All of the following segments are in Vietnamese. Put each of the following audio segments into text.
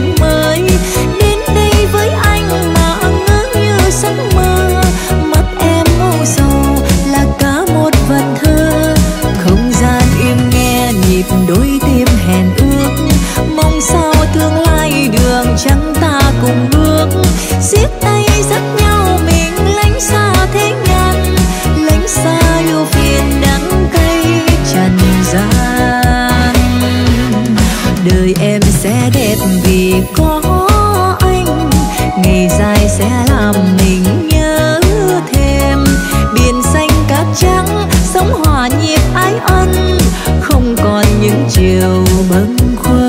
tình mới. Đến đây với anh mà ngỡ như giấc mơ, mắt em u sầu là cả một vần thơ. Không gian im nghe nhịp đôi tim hẹn ước, mong sao tương lai đường trắng ta cùng bước. Siết tay dắt nhau mình lánh xa thế gian, lánh xa yêu phiền đắng cay trần gian. Đời em sẽ đẹp vì có anh, ngày dài sẽ làm mình nhớ thêm. Biển xanh cát trắng sống hòa nhịp ái ân, không còn những chiều bâng khuâng.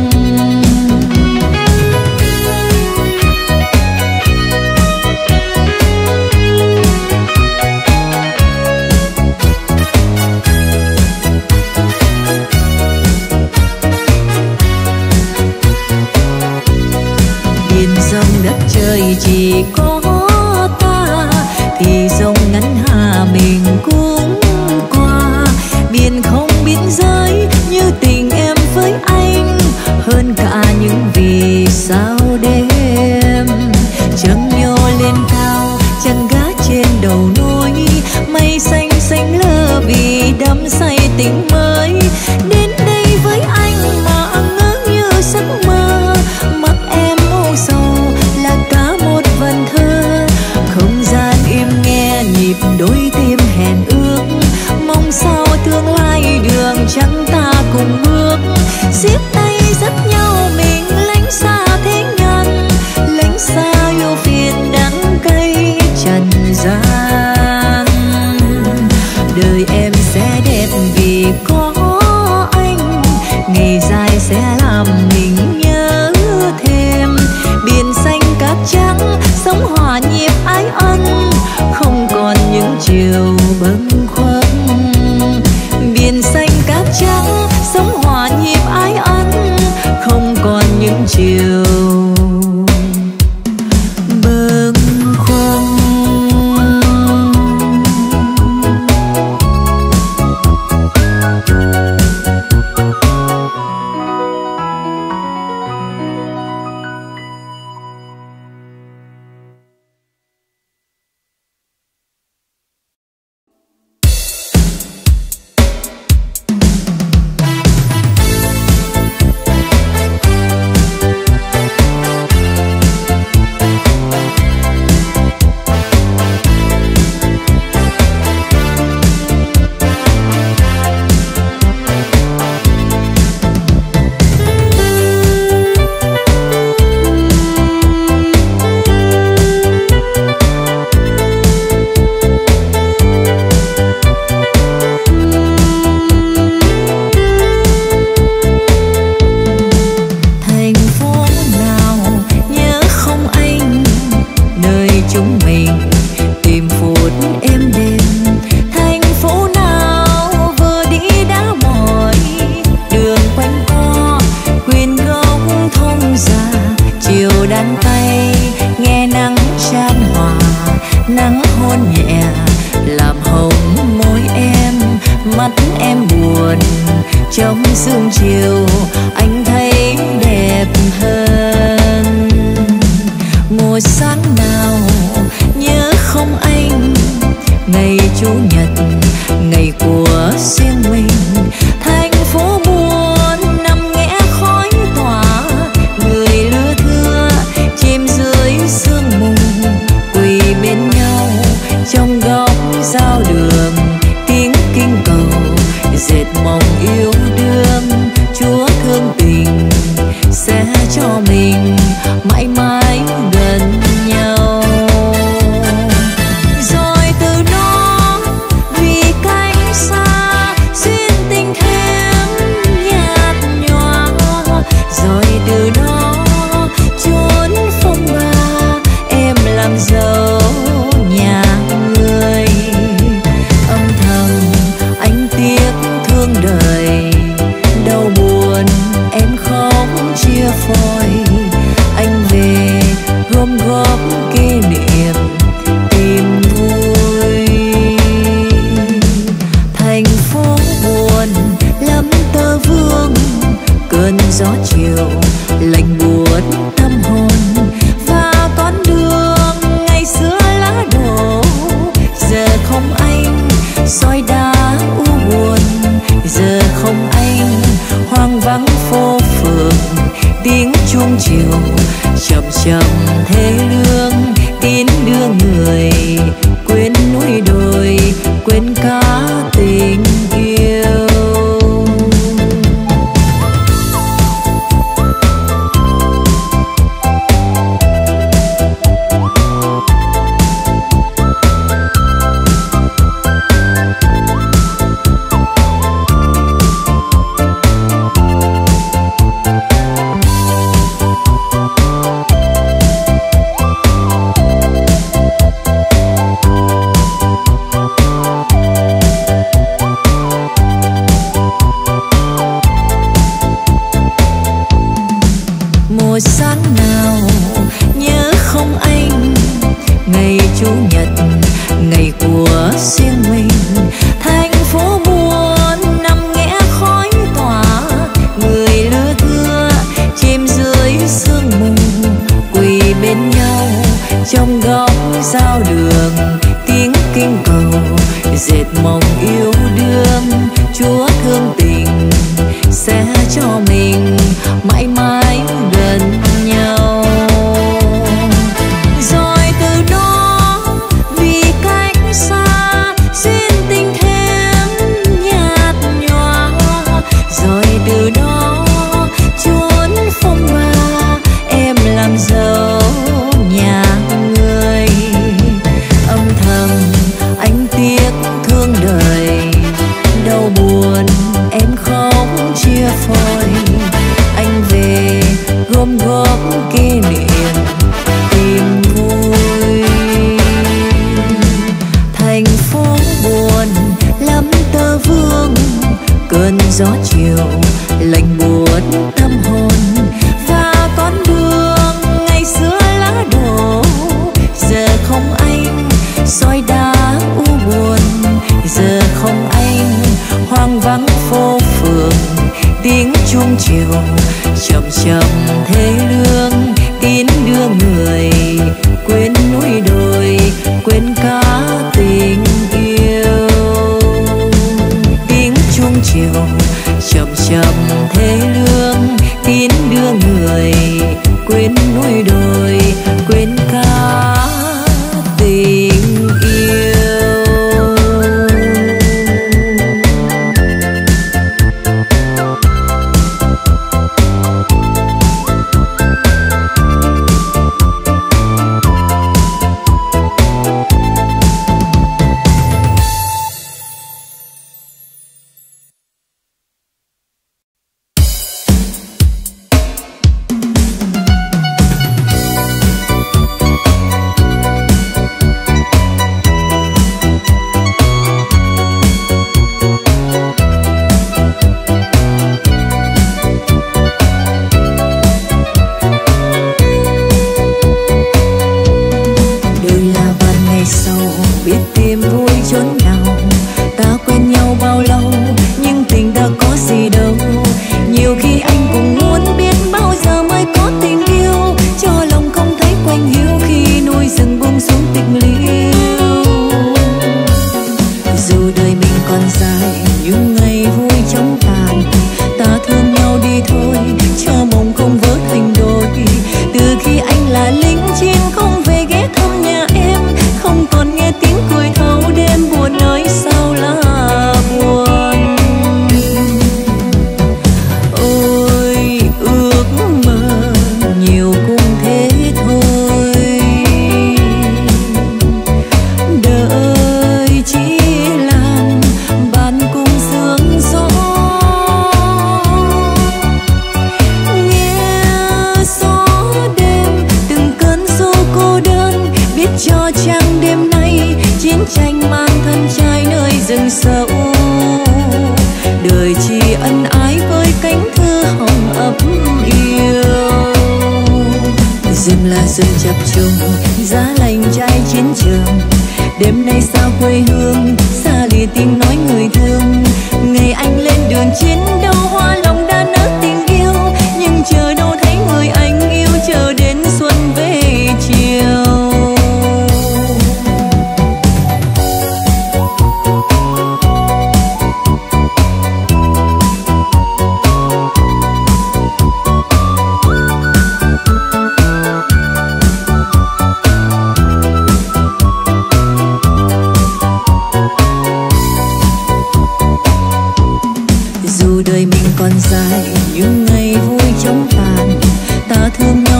Trời chỉ có ta thì dòng ngắn hà mình cũng qua. Biển không biên giới như tình em với anh, hơn cả những vì sao đêm. Trăng nhô lên cao, trăng gác trên đầu núi, mây xanh xanh lơ vì đắm say tình mới. Đến đây với anh mà ngỡ như giấc mơ, mắt em u sầu là cả một vần thơ. Không gian im nghe nhịp đôi tim hẹn ước, mong sao tương lai đường trắng ta cùng bước. Siết tay dắt nhau mình lánh xa thế ngàn, lánh xa yêu phiền đắng cay trần gian. Đời em sẽ đẹp vì có anh, ngày dài sẽ làm mình nhớ thêm. Biển xanh cát trắng sống hòa nhịp ái ân, không còn những chiều bâng khuâng. Biển xanh cát trắng sống hòa nhịp ái ân, không còn những chiều bâng khuâng. chuông chiều chậm chậm thế lương tin đưa người quên núi đồi quên cả tình yêu. Một sáng nào nhớ không anh, ngày chủ nhật ngày của riêng mình, thành phố buồn nằm nghe khói tỏa, người lứa thưa chìm dưới sương mù, quỳ bên nhau trong góc giao đường, tiếng kinh cầu dệt mộng yêu đương. Chúa thương tình sẽ cho mình mãi mãi gần nhau. Rồi từ đó vì cách xa duyên tình thêm nhạt nhòa, rồi từ đó chốn phong ba em làm dâu nhà người. Âm thầm anh tiếc thương đời, đau buồn em không chia phôi. Anh về gom góp kỷ niệm tìm vui. Thành phố buồn lắm tơ vương, cơn gió chiều lạnh buốt tâm hồn. Và con đường ngày xưa lá đổ, giờ không anh soi đá u buồn. Giờ không anh hoang vắng phố phường, tiếng chuông chiều chậm chậm thế lương tin đưa người quên núi đồi quên cả tình yêu. Tiếng chuông chiều chậm chậm thế lương tin đưa người quên núi đồi quên cả tình yêu.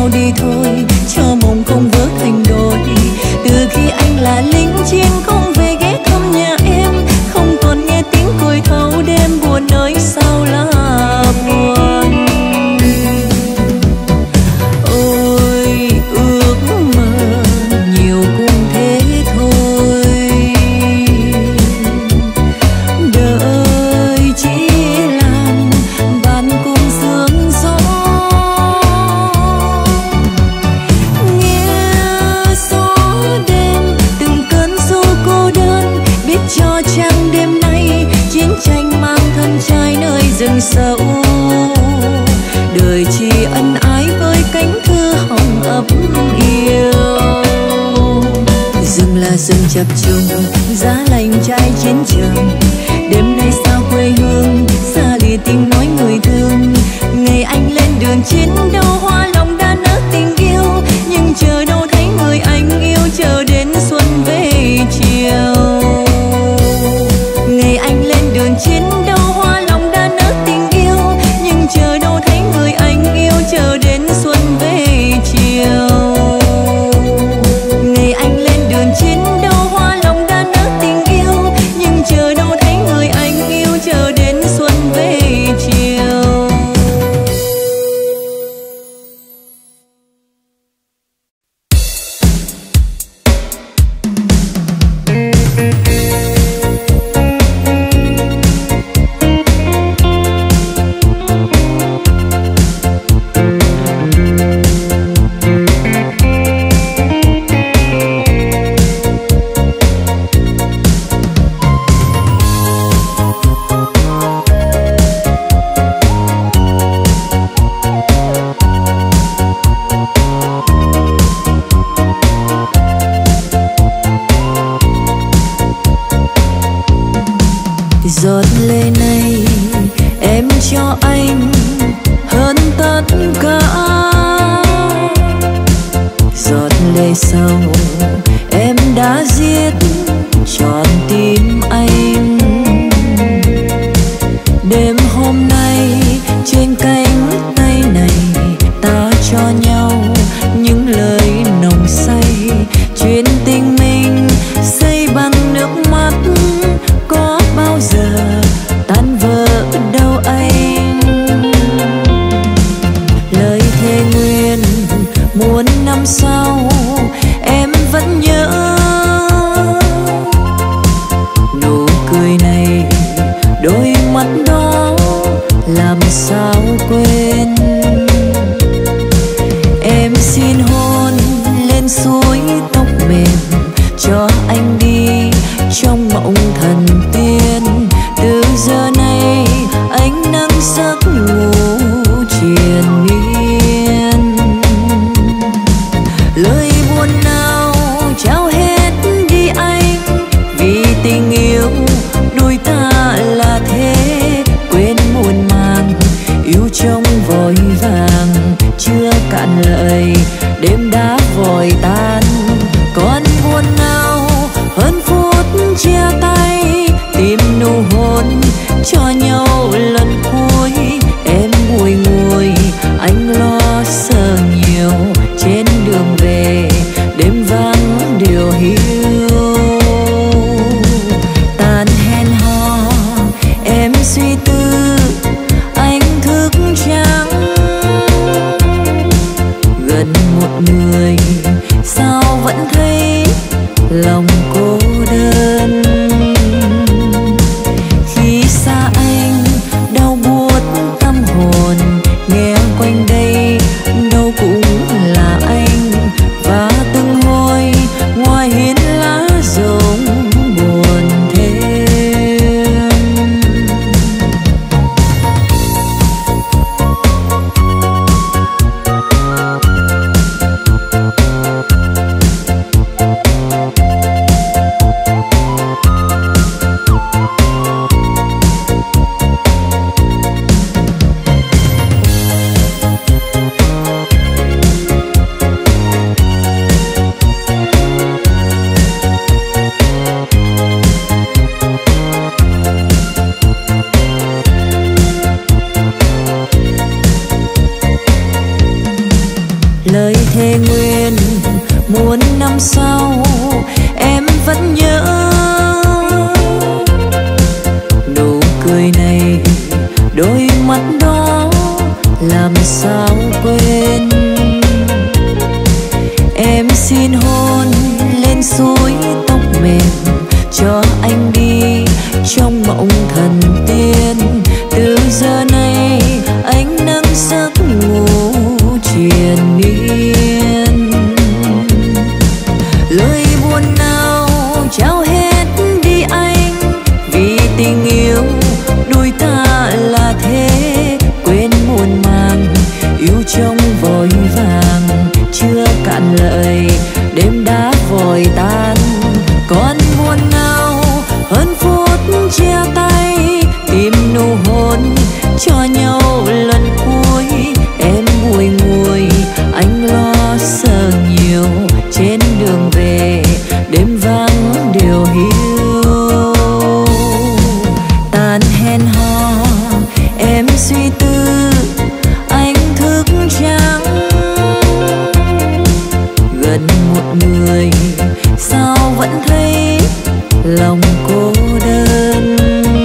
nhau đi thôi, cho mộng không vỡ thành đôi. Từ khi anh là lính chiến không về ghé thăm nhà em, không còn nghe tiếng cười thâu đêm buồn ơi sao là buồn. Ôi ước mơ nhiều cũng thế thôi, đời chỉ làm bạn cùng sương gió. Nghe gió đêm từng cơn du cô đơn, biết cho chăng đêm nay chiến tranh mang thân trai nơi rừng sâu. Đời chỉ ân ái với cánh thư hồng ấp yêu. Rừng là rừng chập trùng, giá lạnh trai chiến trường. Đêm nay sao quê hương, xa lìa tiếng nói người thương. Ngày anh lên đường chiến đấu, hoa lòng đã nở tình yêu. Nhưng chờ đâu thấy người anh yêu, chờ đến xuân về chiều. Ngày anh lên đường chiến đấu, hoa lòng đã nở tình yêu. Nhưng chờ đâu thấy người anh yêu, chờ đến xuân về chiều. Ngày anh lên đường chiến đấu, hoa lòng đã nở tình yêu. Nhưng chờ đâu thấy người anh yêu, chờ đến xuân về chiều. Giọt lệ này em cho anh hơn tất cả. Giọt lệ sầu em đã giết trọn tim anh. Đêm hôm nay trên cánh tay này ta cho nhau những lời nồng say. Chuyện tình mình xây bằng nước mắt có bao giờ tan vỡ đâu anh. Lời thề nguyện muôn năm sau em vẫn nhớ. Nụ cười này đôi mắt đó làm sao quên. Em xin hôn lên suối tóc mềm cho anh đi trong mộng thần tiên. Từ giờ này anh nâng giấc ngủ triền miên. Lời buồn nào trao hết đi anh, vì tình yêu đôi ta là thế. Quên muôn màng yêu trong vội vàng, chưa cạn lời đêm đã vội tan. Còn buồn nào hơn phút chia tay, tìm nụ hôn cho nhau lần cuối. Em bùi ngùi anh lo sợ nhiều, trên đường về đêm vắng điều hiu. Tàn hẹn hò em suy tư anh thức trắng. Gần một người sao vẫn thấy lòng cô đơn. Khi xa anh đau buốt tâm hồn, nghe quanh đây đâu cũng là anh. Và từng hồi ngoài hiên lá rụng buồn thêm. thề nguyện muôn năm sau em vẫn nhớ nụ cười này, đôi mắt đó làm sao quên. Em xin hôn lên suối tóc mềm cho anh đi trong mộng thần tiên. Từ giờ này anh nâng giấc ngủ triền miên. Lời buồn nào trao hết đi anh, vì tình yêu đôi ta là thế. Quên muôn màng yêu trong vội vàng, chưa cạn lời đêm đã vội tan. Còn buồn nào hơn phút chia tay, tìm nụ hôn cho nhau lần cuối. Em bùi ngùi anh lo sợ nhiều, trên đường về đêm vắng điều hiu. Tàn hẹn hò em suy tư anh thức trắng, gần một người sao vẫn thấy lòng cô đơn.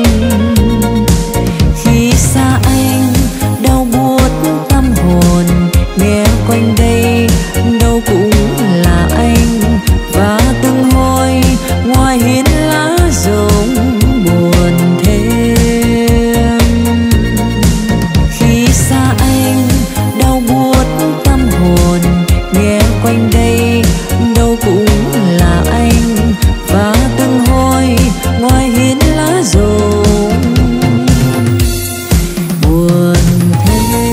Khi xa anh đau buốt tâm hồn, nghe quanh đây đâu cũng là anh. Và từng hồi ngoài hiên lá rụng buồn thêm. Khi xa anh đau buốt tâm hồn, nghe quanh đây đâu cũng là anh. Và từng hồi ngoài hiên lá rụng buồn thêm.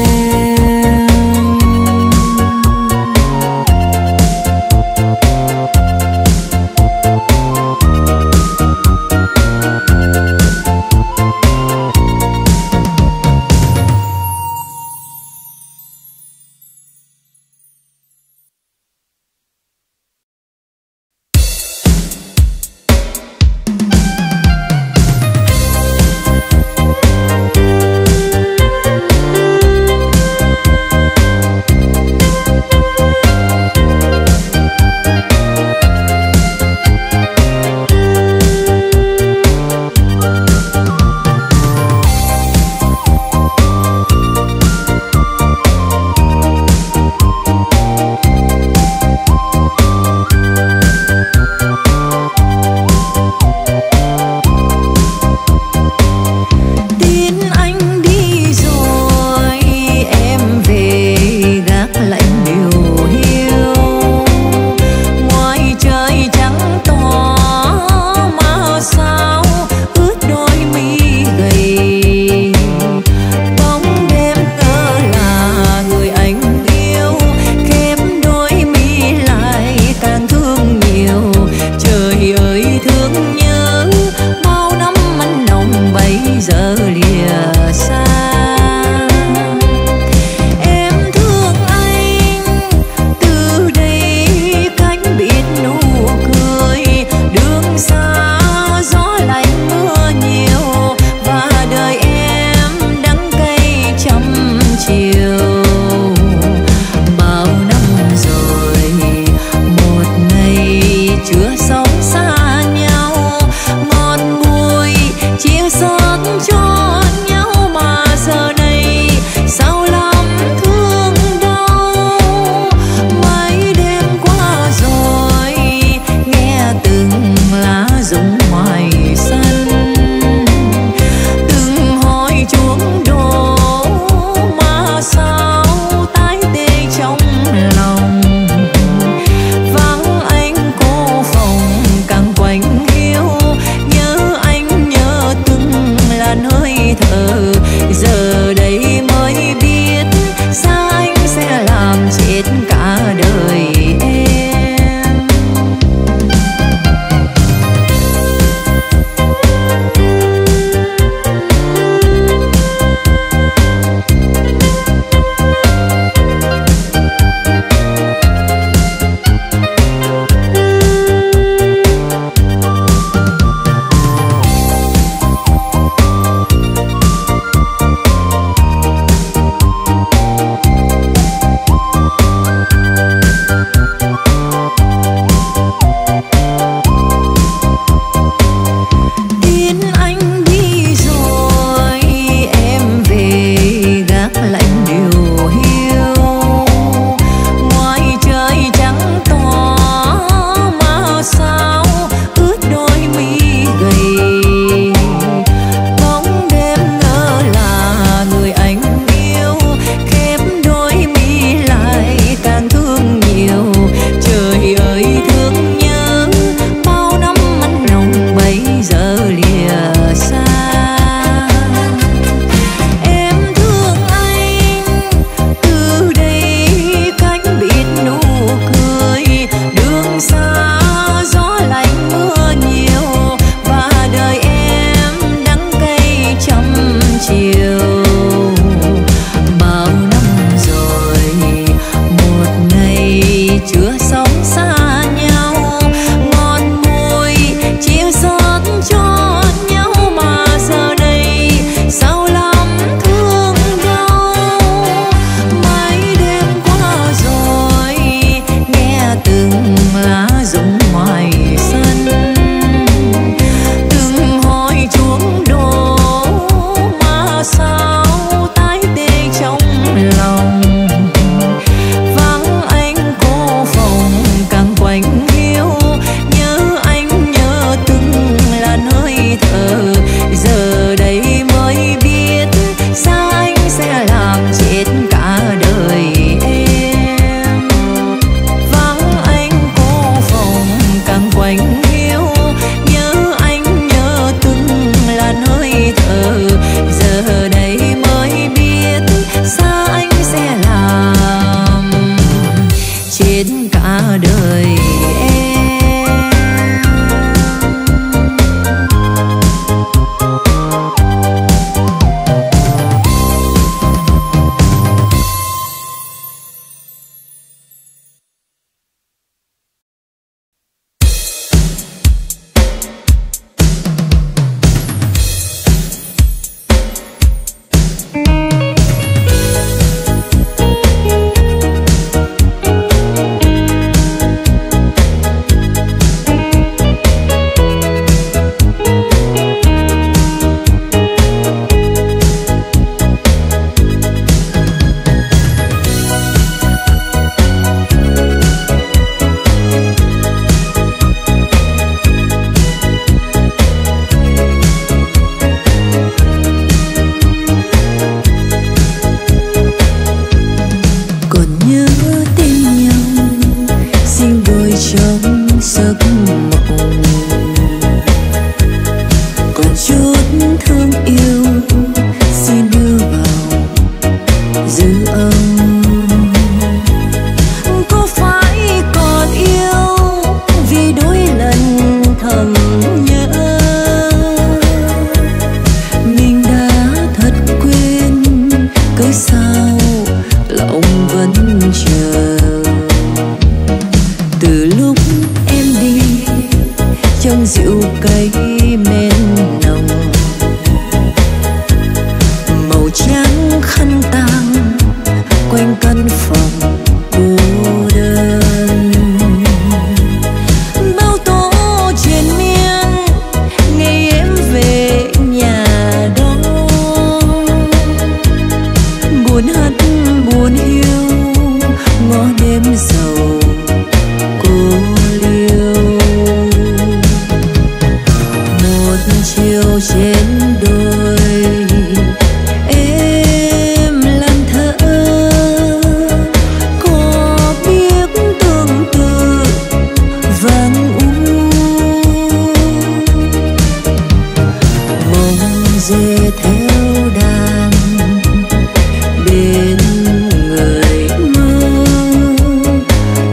chưa sống xa nhau, ngọt mùi chịu xót cho nhau mà giờ đây sao lắm thương đau. Mấy đêm qua rồi nghe từng lá rụng ngoài sân, từng hồi chuông đổ mà sao tái tê trong lòng. Vắng anh cô phòng càng quạnh hiu, nhớ anh nhớ từng làn hơi thở. Giờ đây mới biết sao anh sẽ làm chết cả đời em. Vắng anh cô phòng càng quạnh hiu, nhớ anh nhớ từng làn hơi thở. Giờ đây mới biết sao anh sẽ làm chết cả đời em. Còn nhớ tên nhau sinh đôi trong giấc mộng, còn chút thương yêu xin đưa vào dư âm. Có phải còn yêu vì đôi lần thầm nhớ, mình đã thật quên cớ sao lòng vẫn chờ. Từ lúc em đi trong rượu cây men nồng, màu trắng khăn tang quanh căn phòng cô đơn. Bao tố triền miên ngày em về nhà đó, buồn hắt buồn hiu ngõ đêm sầu cô liêu. Một chiều trên đồi em làm thơ, có biết tương tự vàng u. Mong dê theo đàn bên người mơ,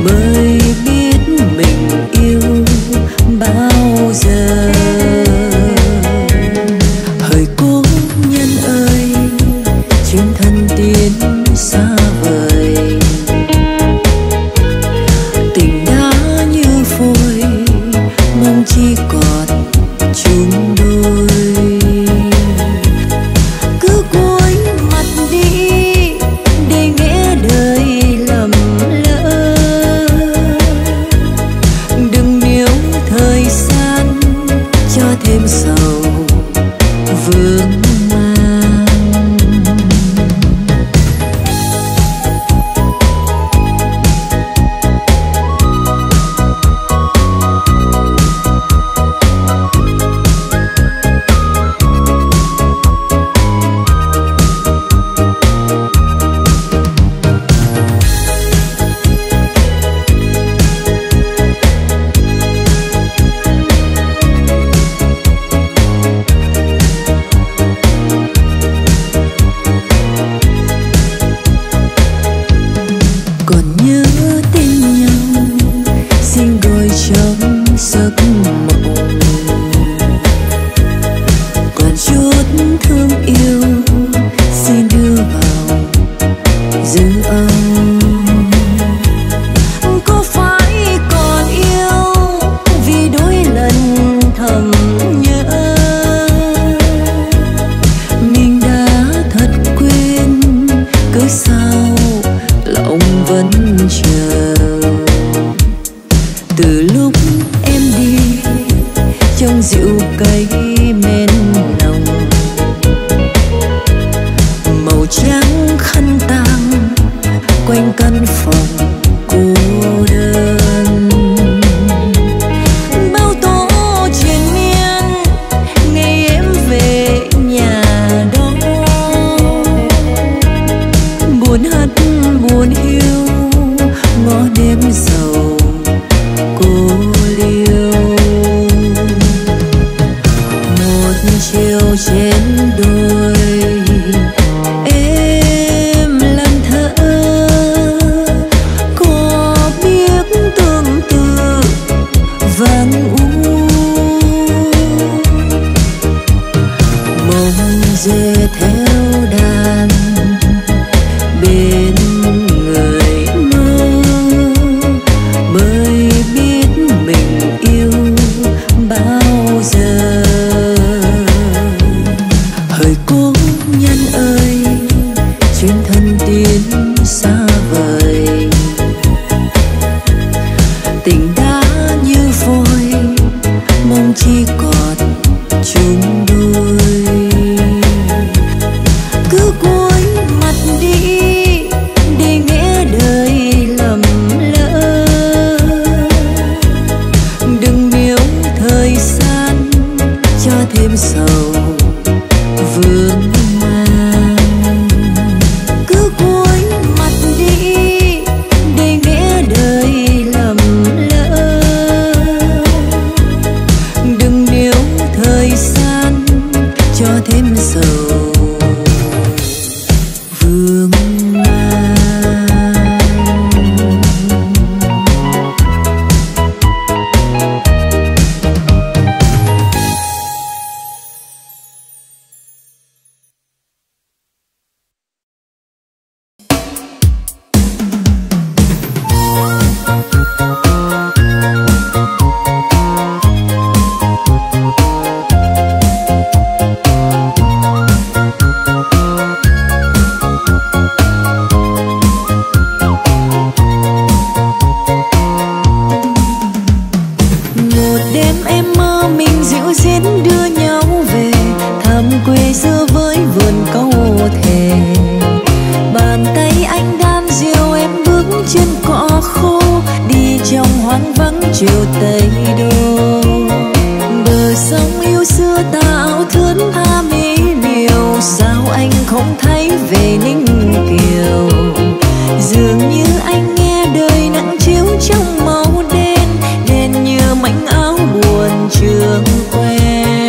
Bàn tay anh đan diều em bước trên cỏ khô, đi trong hoang vắng chiều Tây Đô. Bờ sông yêu xưa ta áo thướt tha mỹ miều, sao anh không thấy về Ninh Kiều? Dường như anh nghe đời nắng chiếu trong màu đen, đen như mảnh áo buồn trường quen.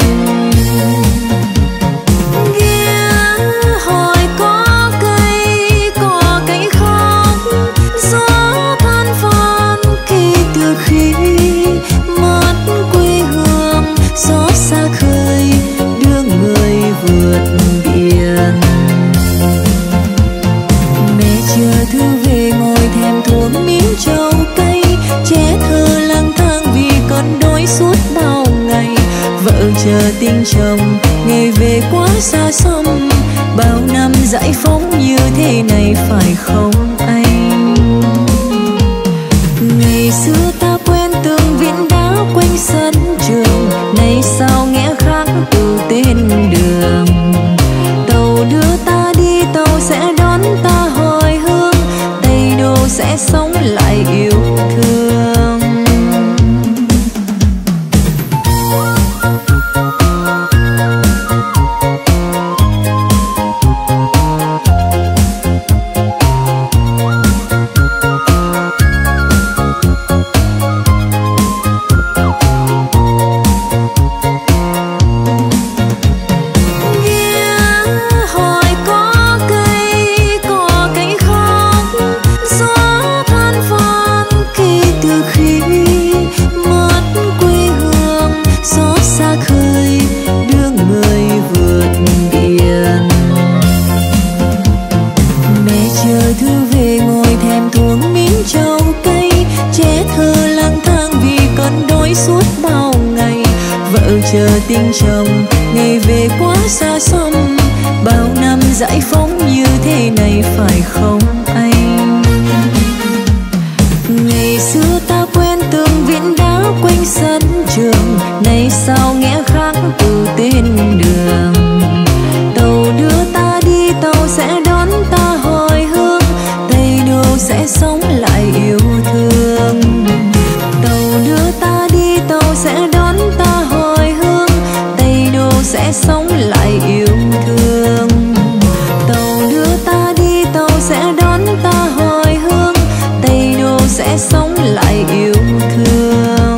Ghé hỏi có cây khóc, gió than phan kể từ khi mất quê hương, gió xa khơi đưa người vượt biển. Mẹ chờ thư về ngồi thèm thuồng miếng trầu cây, trẻ thơ lang thang vì con đói suốt bao ngày. Vợ chờ tình chồng ngày về quá xa xăm, bao năm giải phóng như thế này phải không anh? Ngày xưa ta quen từng viên đá quanh sân trường, nay sao nghe khác từ tên đường. Tàu đưa ta đi tàu sẽ đón ta hồi hương, Tây Đô sẽ sống lại yêu thương. Chờ tình chồng ngày về quá xa xăm, bao năm giải phóng như thế này phải không anh? Ngày xưa ta quen từng viên đá quanh sân trường, nay sao nghe khác từ tên đường. Tàu đưa ta đi tàu sẽ đón ta hồi hương, Tây Đô sẽ sống lại yêu thương. Tàu đưa ta đi tàu sẽ đón ta hồi hương, Tây Đô sẽ sống lại yêu thương. Tàu đưa ta đi tàu sẽ đón ta hồi hương, Tây Đô sẽ sống lại yêu thương.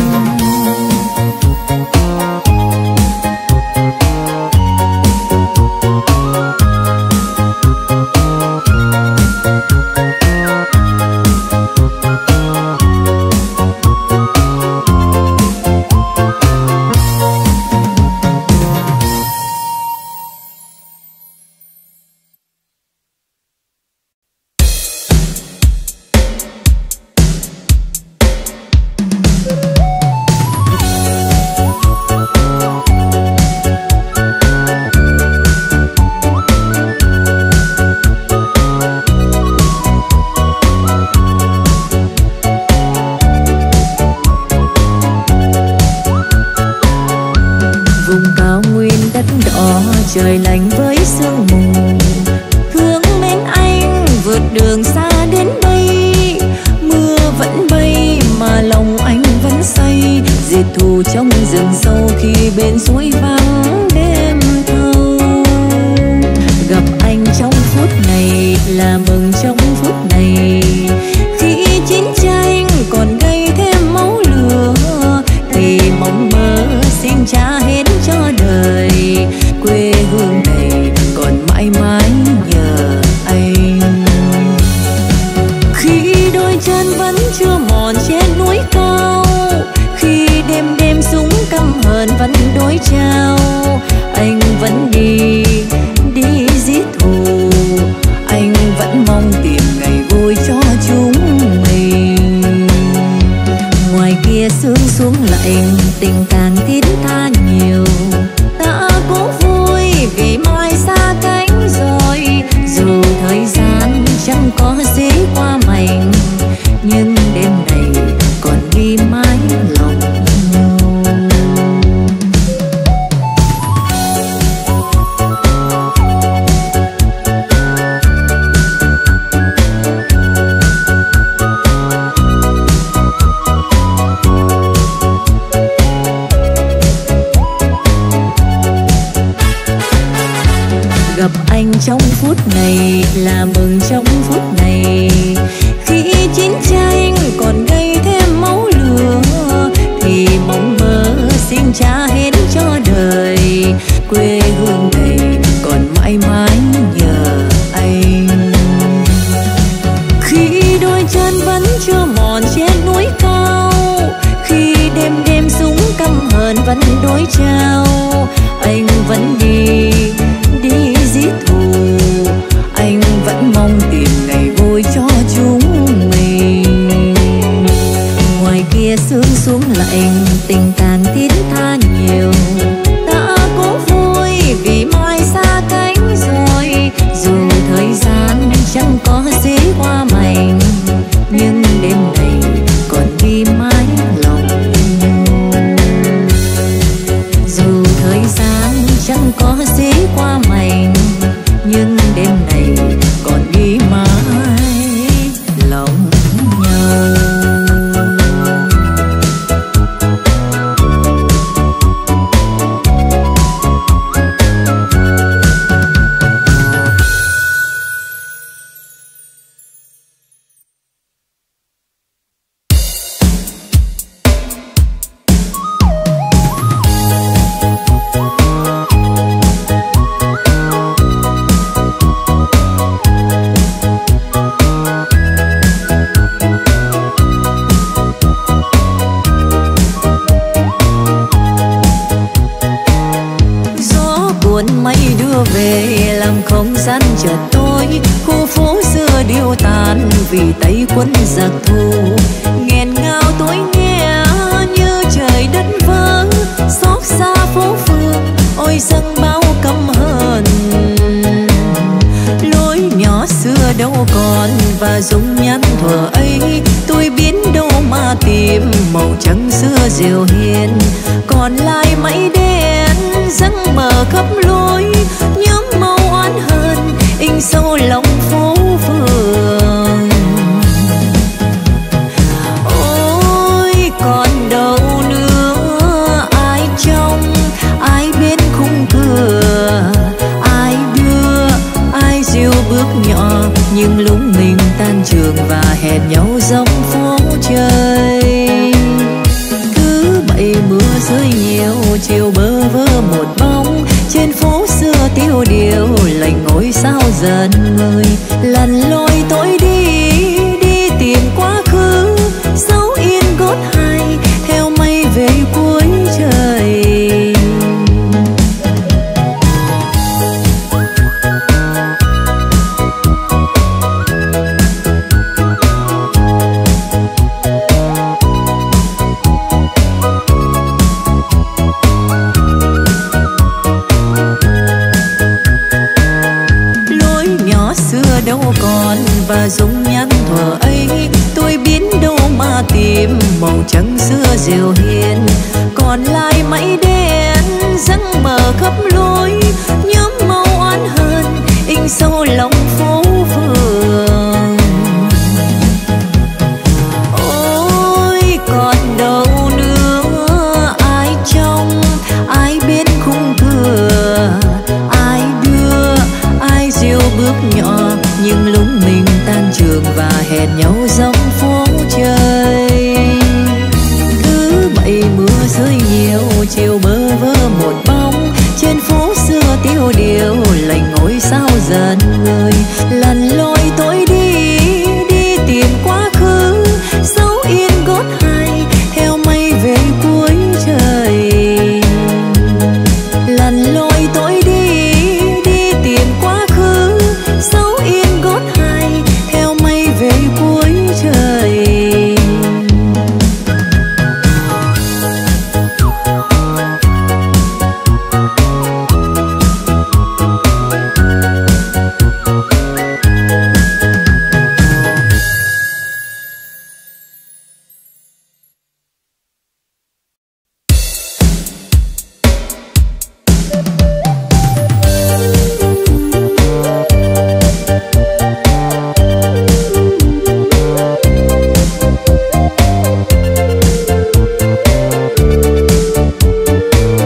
Trời lạnh với sương mù, thương mến anh vượt đường xa đến đây. Mưa vẫn bay mà lòng anh vẫn say, dệt thù trong rừng sâu khi bên suối vắng đêm thâu. Gặp anh trong phút này là mừng trong phút này, khi chiến tranh còn gây thêm máu lửa thì mong mơ xin trả hết cho đời. Quê hương này còn mãi mãi nhờ anh. Khi đôi chân vẫn chưa mòn trên núi cao, khi đêm đêm súng căm hờn vẫn đối trao, anh vẫn đi giết thù. Anh vẫn mong tìm ngày vui cho chúng mình. Ngoài kia sương xuống lạnh, tình càng thiết tha nhiều. Ta cũng vui vì mai xa cánh rồi, dù thời gian chẳng có gì qua mảnh, nhưng đêm này còn ghi mãi lòng nhau. là mừng trong phút này. Khi chiến tranh còn gây thêm máu lửa thì mộng mơ xin trả hết cho đời. Quê hương này còn mãi mãi nhờ anh. Khi đôi chân vẫn chưa mòn trên núi cao, khi đêm đêm súng căm hờn vẫn đối trao, anh vẫn đi giết thù. Anh vẫn mong tìm ngày vui cho chúng mình. Ngoài kia sương xuống lạnh, tình càng thiết tha nhiều. Ta cũng vui vì mai xa cánh rồi. Dù thời gian chẳng có gì qua mảnh, nhưng đêm này còn ghi mãi lòng nhau. Dù thời gian chẳng có gì qua mảnh, nhưng đêm này còn ghi mãi lòng nhau. chợt tối, khu phố xưa điêu tàn vì tay quân giặc thù. Nghẹn ngào tối nghe như trời đất vỡ, xót xa phố phường ôi dâng bao căm hờn. Lối nhỏ xưa đâu còn và dung nhan thuở ấy, tôi biến đâu mà tìm màu trắng xưa diệu hiền. Còn lại mây đen răng mờ khắp lối, nhóm màu oán hờn in sâu lòng phố phường. Ôi còn đâu nữa, ai trong ai bên khung cửa, ai đưa ai dìu bước nhỏ, nhưng lúc mình tan trường và hẹn nhau dòng phố chơi. Thứ bảy mưa rơi nhiều, chiều bơ vơ một bóng, trên phố xưa tiêu điều lạnh ngôi sao dần ngời. Lần lối tôi đi đi tìm quá khứ, dấu yên gót hai theo mây về cuối trời. Đâu còn và dung nhan thuở ấy, tôi biến đâu mà tìm màu trắng xưa diệu hiền. Còn lại mây đen răng mờ khắp lối, nhóm màu oán hờn in sâu lòng phố phường. Ôi còn đâu nữa, ai trong ai bên khung cửa, ai đưa ai dìu bước nhỏ, nhưng lúc mình tan trường và hẹn nhau dòng phố chơi. Thứ bảy mưa rơi nhiều, chiều bơ vơ một bóng, trên phố xưa tiêu điều lạnh ngôi sao dần ngời. Lần lối tôi đi đi tìm quá khứ, dấu yên gót hai theo mây về cuối trời. Lần lối tôi đi đi tìm quá khứ, dấu yên gót hai theo mây về cuối trời.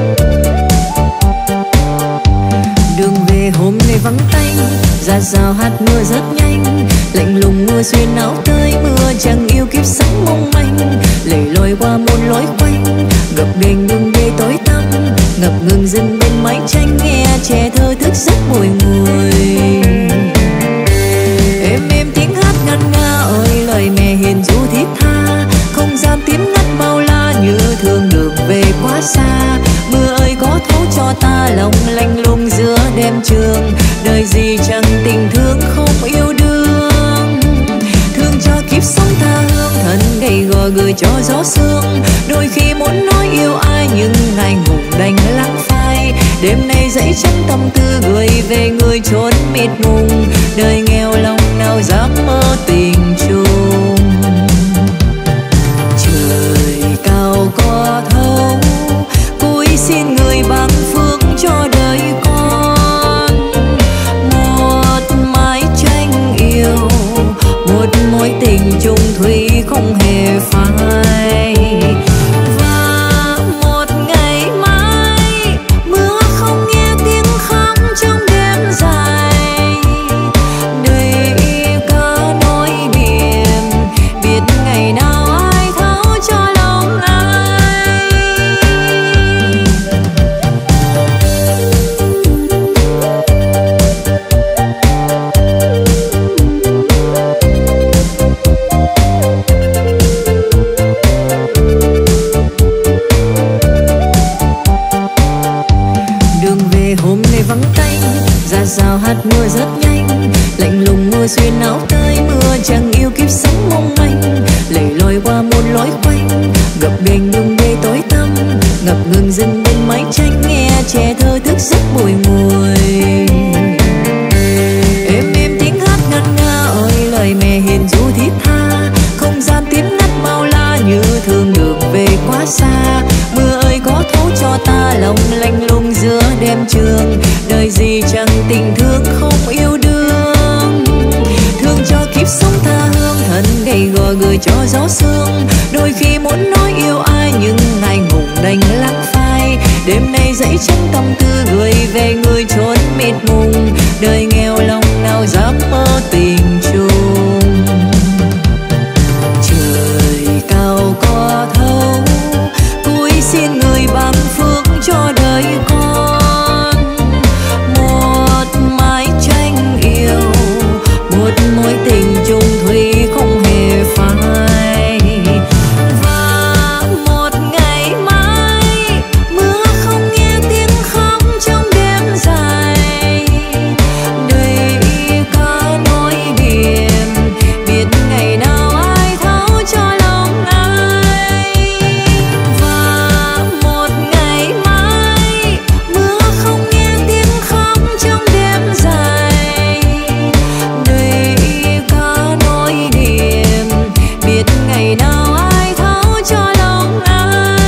Rào hát mưa rất nhanh, lạnh lùng mưa xuyên áo tới mưa chẳng yêu kiếp sống mong manh, lầy loi qua muôn lối quanh, gập ghềnh ngừng đê tối tăm, ngập ngừng dừng bên mái tranh nghe trẻ thơ thức giấc bồi hồi. Êm tiếng hát ngân nga ơi lời mẹ hiền ru thiết tha, không gian tím ngắt bao la như thương đường về quá xa. Mưa ơi có thấu cho ta lòng lạnh lùng giữa đêm trường, đời gì chẳng tình thương không yêu đương. Thương cho kiếp sống tha hương thân gầy gò gửi cho gió sương, đôi khi muốn nói yêu ai nhưng ngại ngùng đành lắng phai. Đêm nay dãy trắng tâm tư gửi về người trốn mịt mùng, đời nghèo lòng nào dám mơ tình chung. Trời cao có thấu cúi xin người ban phước cho đời con, một mái tranh yêu, một mối tình chung thủy không hề phai. Và một ngày mai mưa không nghe tiếng khóc trong đêm dài, đầy cá nỗi biển biết ngày nào ai thấu cho lòng ai. Đường về hôm nay vắng tanh, ra rào hạt mưa rất nhanh, lạnh lùng mưa xuyên áo tới mưa chẳng yêu kiếp sống mong manh, lầy loi qua muôn lối quanh, gập ghềnh ngừng đê tối tăm, ngập ngừng dừng bên mái tranh nghe trẻ thơ thức giấc bồi hồi. Êm tiếng hát ngân nga ơi lời mẹ hiền ru thiết tha, không gian tím ngắt bao la như thương đường về quá xa. Mưa ơi có thấu cho ta lòng lạnh lùng giữa đêm trường, đời gì chẳng tình thương không yêu đương. Thương cho kiếp sống tha hương thân gầy gò gửi cho gió sương, đôi khi muốn nói yêu ai nhưng ngại ngùng đành lắng phai. Đêm nay dãy trắng tâm tư gửi về người trốn mịt mùng, đời nghèo lòng nào dám mơ tình chung. Trời cao có thấu cúi xin người ban phước cho đời con, một mái tranh yêu, một mối tình chung thủy không hề phai. Và một ngày mai mưa không nghe tiếng khóc trong đêm dài, đầy cá nỗi biển biết ngày nào ai thấu cho lòng ai. Và một ngày mai mưa không nghe tiếng khóc trong đêm dài, đầy cá nỗi niềm biết ngày nào ai thấu cho lòng ai.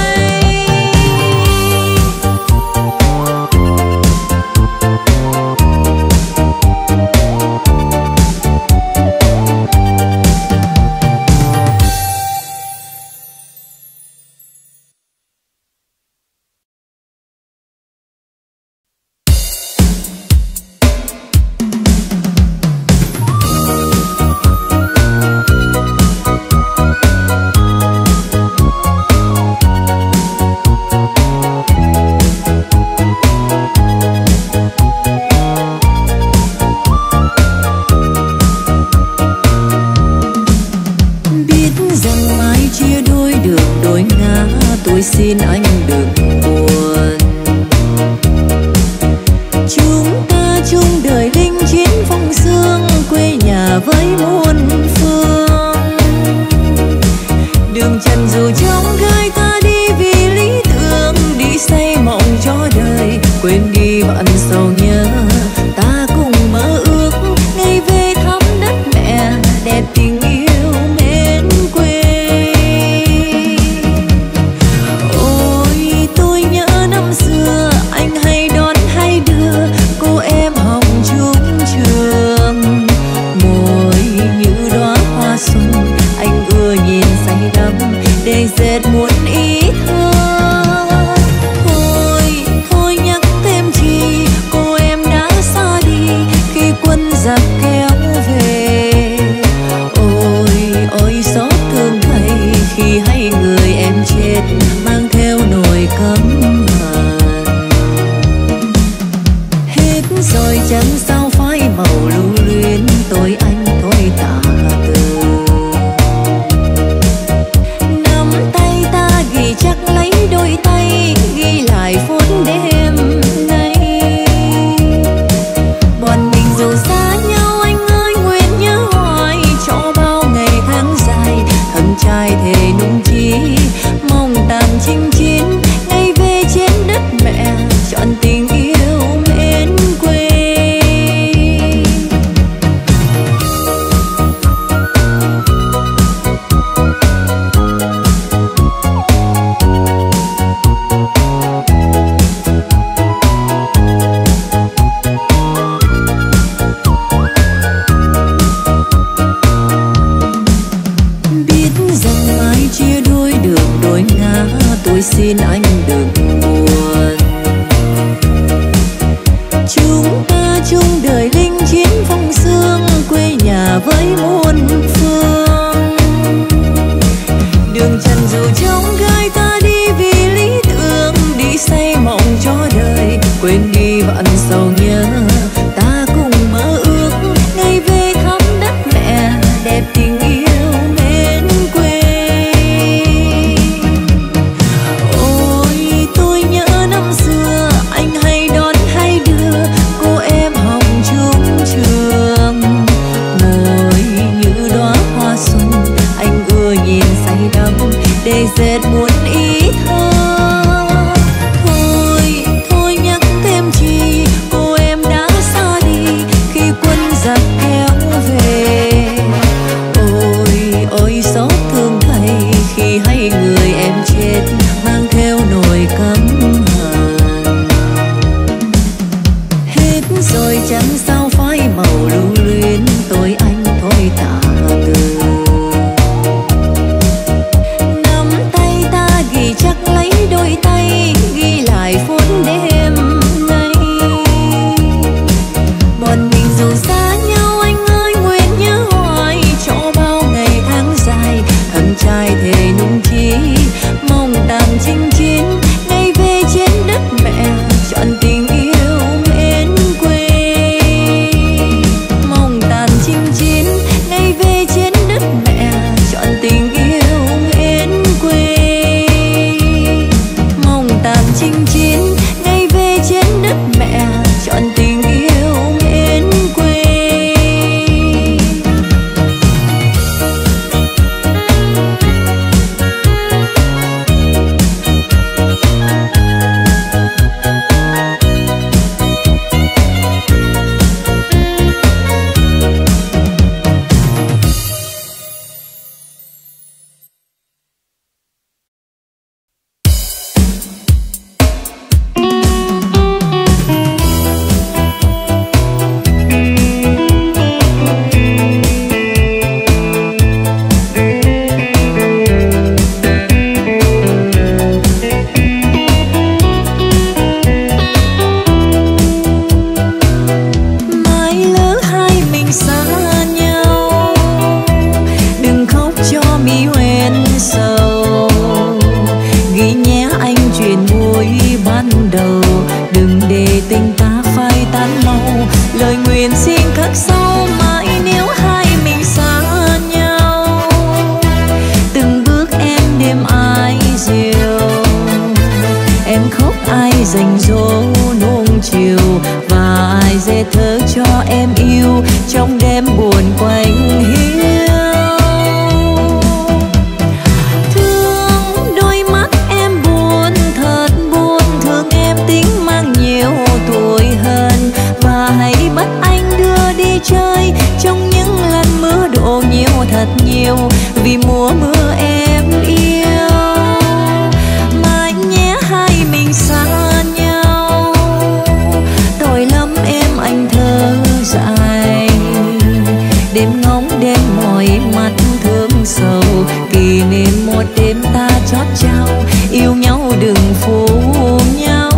Biết rằng mai chia đôi đường đôi ngã, tôi xin anh đừng buồn. Chúng ta chung đời linh chiến phong sương, quê nhà với muôn phương. Đường trần dù trong gai ta đi vì lý tưởng, đi xây mộng cho đời, quên đi bạn sầu nhớ. Ta cùng mơ ước ngày về thăm đất mẹ, đẹp tình yêu mến quê. Ôi tôi khi hay người em chết mang theo nỗi căm hận. Hết rồi chẳng sao phai màu lưu luyến, tôi anh thôi tả từ. Nắm tay ta ghi chắc lấy đôi tay, ghi lại phút đêm nay. Bọn mình dù xa nhau anh ơi, nguyện nhớ hoài cho bao ngày tháng dài. Thầm trai thề nung chí, mong tàn chinh chiến, ngày về trên đất mẹ chọn tình yêu mến quê. Tôi xin anh đừng buồn, chúng ta chung đời linh chiến phong sương, quê nhà với muôn phương. Đường trần dù trông gai ta đi vì lý tưởng, đi xây mộng cho đời, quên đi vạn sầu nhớ. Ta cùng mơ ước ngày về thăm đất mẹ, đẹp tình yêu. Để dệt muôn ý thơ. Thôi nhắc thêm chi, cô em đã xa đi khi quân giặc kéo về. Ôi xót thương thầy khi hay người em chết mang theo nỗi căm hận. Hết rồi chẳng sao phai màu lưu luyến, tôi anh thôi tả từ. Chắc lấy đôi tay ghi lại phút đêm nay. Bọn mình dù xa nhau anh ơi, nguyện nhớ hoài cho bao ngày tháng dài. Thầm trai thề nung chí, mong tàn chinh chiến, ngày về trên đất mẹ chọn tình yêu mến quê. Mong tàn chinh chiến, ngày về trên đất mẹ chọn tình yêu mến quê. Chinh chiến ngày về trên đất mẹ chọn tình yêu mến quê. Dành dỗ nuông chiều và ai dễ thơ cho em yêu trong đêm buồn quạnh hiu. Thương đôi mắt em buồn thật buồn, thương em tính mang nhiều tuổi hơn, và hãy bắt anh đưa đi chơi trong những lần mưa đổ nhiều thật nhiều, vì mùa mưa em yêu. Mà nhé hai mình xa nhau, tội lắm em anh thơ dài. Đêm ngóng đêm mỏi mắt thương sầu, kỷ niệm một đêm ta chót trao, yêu nhau đừng phụ nhau.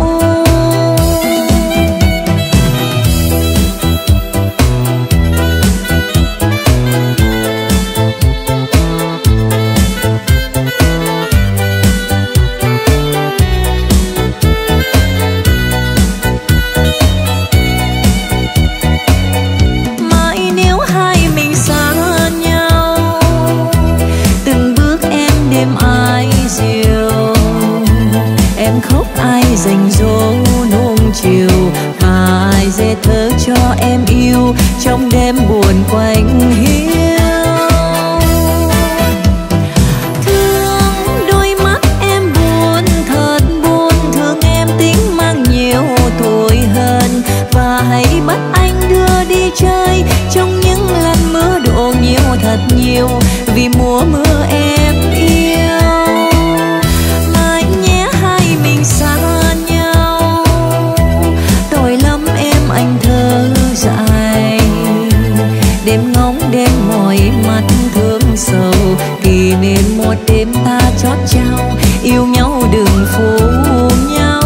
ta chót trao, yêu nhau đừng phụ nhau.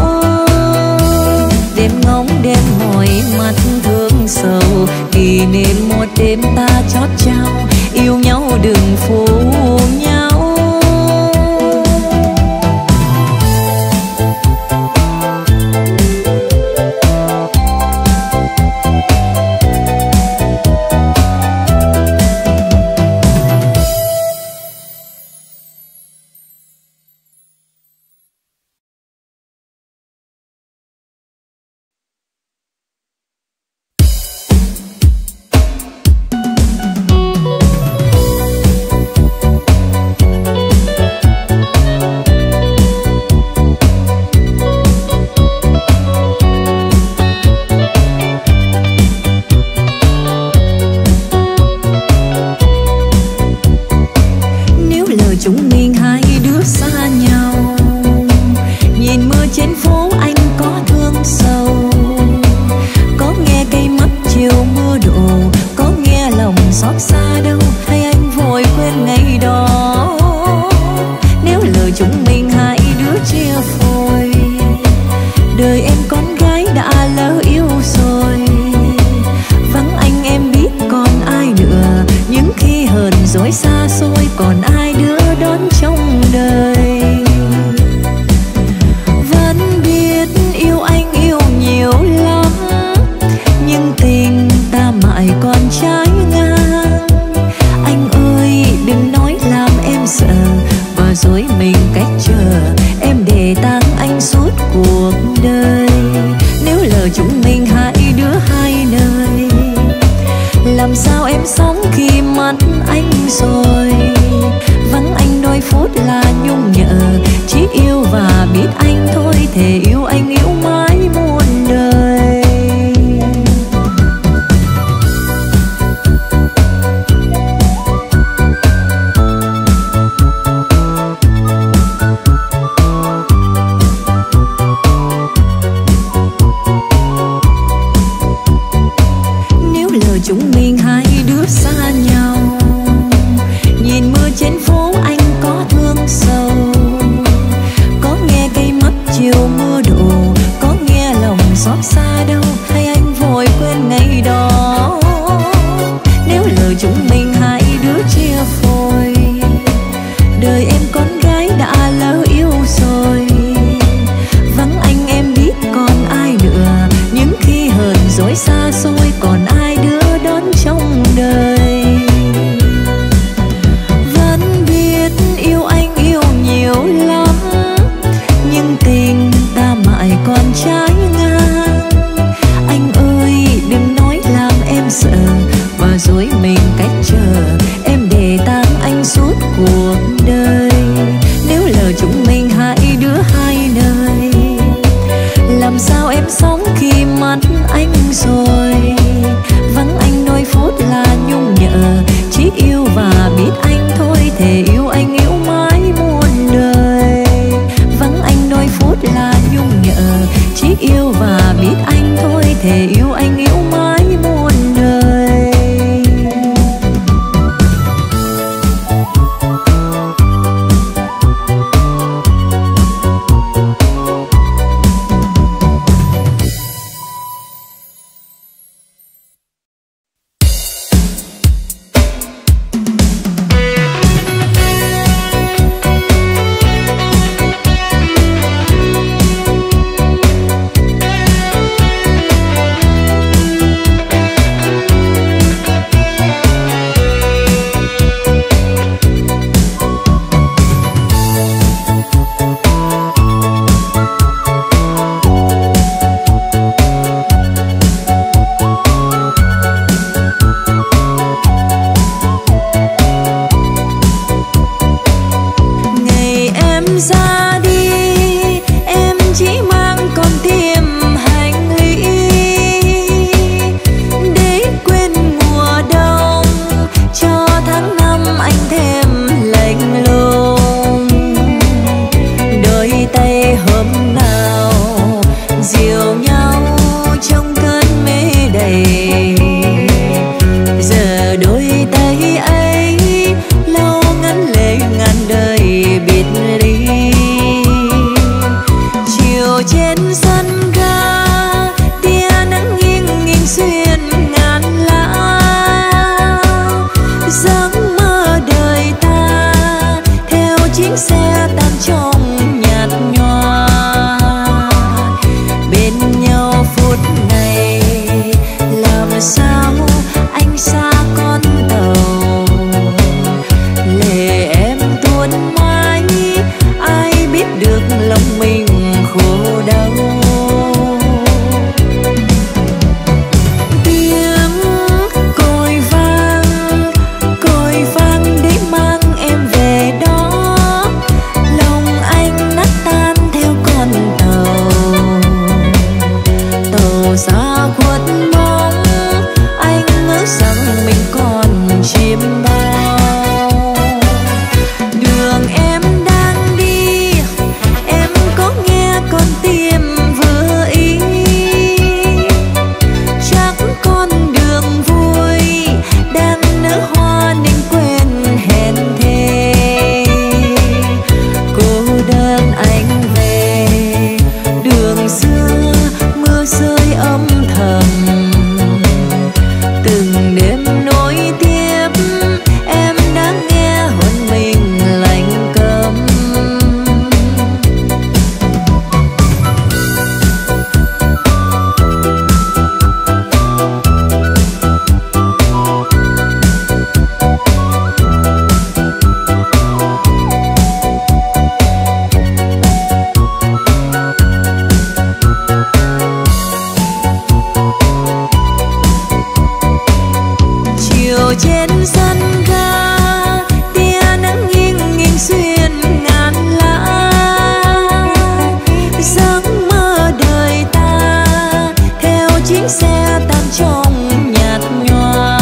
Đêm ngóng đêm mỏi mắt thương sầu, kỷ niệm một đêm ta chót trao, yêu nhau đừng phụ nhau. đôi tay ấy lâu ngắn lệ ngàn đời biệt trong nhạt nhòa. Bên nhau phút này làm sao anh xa con tàu, lệ em tuôn mãi ai biết được lòng mình khổ đau. Tiếng còi vang để mang em về đó, lòng anh nát tan theo con tàu. Tàu xa khuất bóng, anh ngỡ rằng mình còn chim bao. Đường em đang đi, em có nghe con tim vừa ý. Chắc con đường vui đang nở hoa nên quên hẹn thề. Cô đơn anh về đường xưa, mưa rơi âm thầm. Từng đêm nối tiếp em đã nghe hồn mình lạnh câm. Chiều trên sân ga, tia nắng nghiêng nghiêng xuyên ngàn lá. Giấc mơ đời ta theo chiếc xe tan trong nhạt nhòa.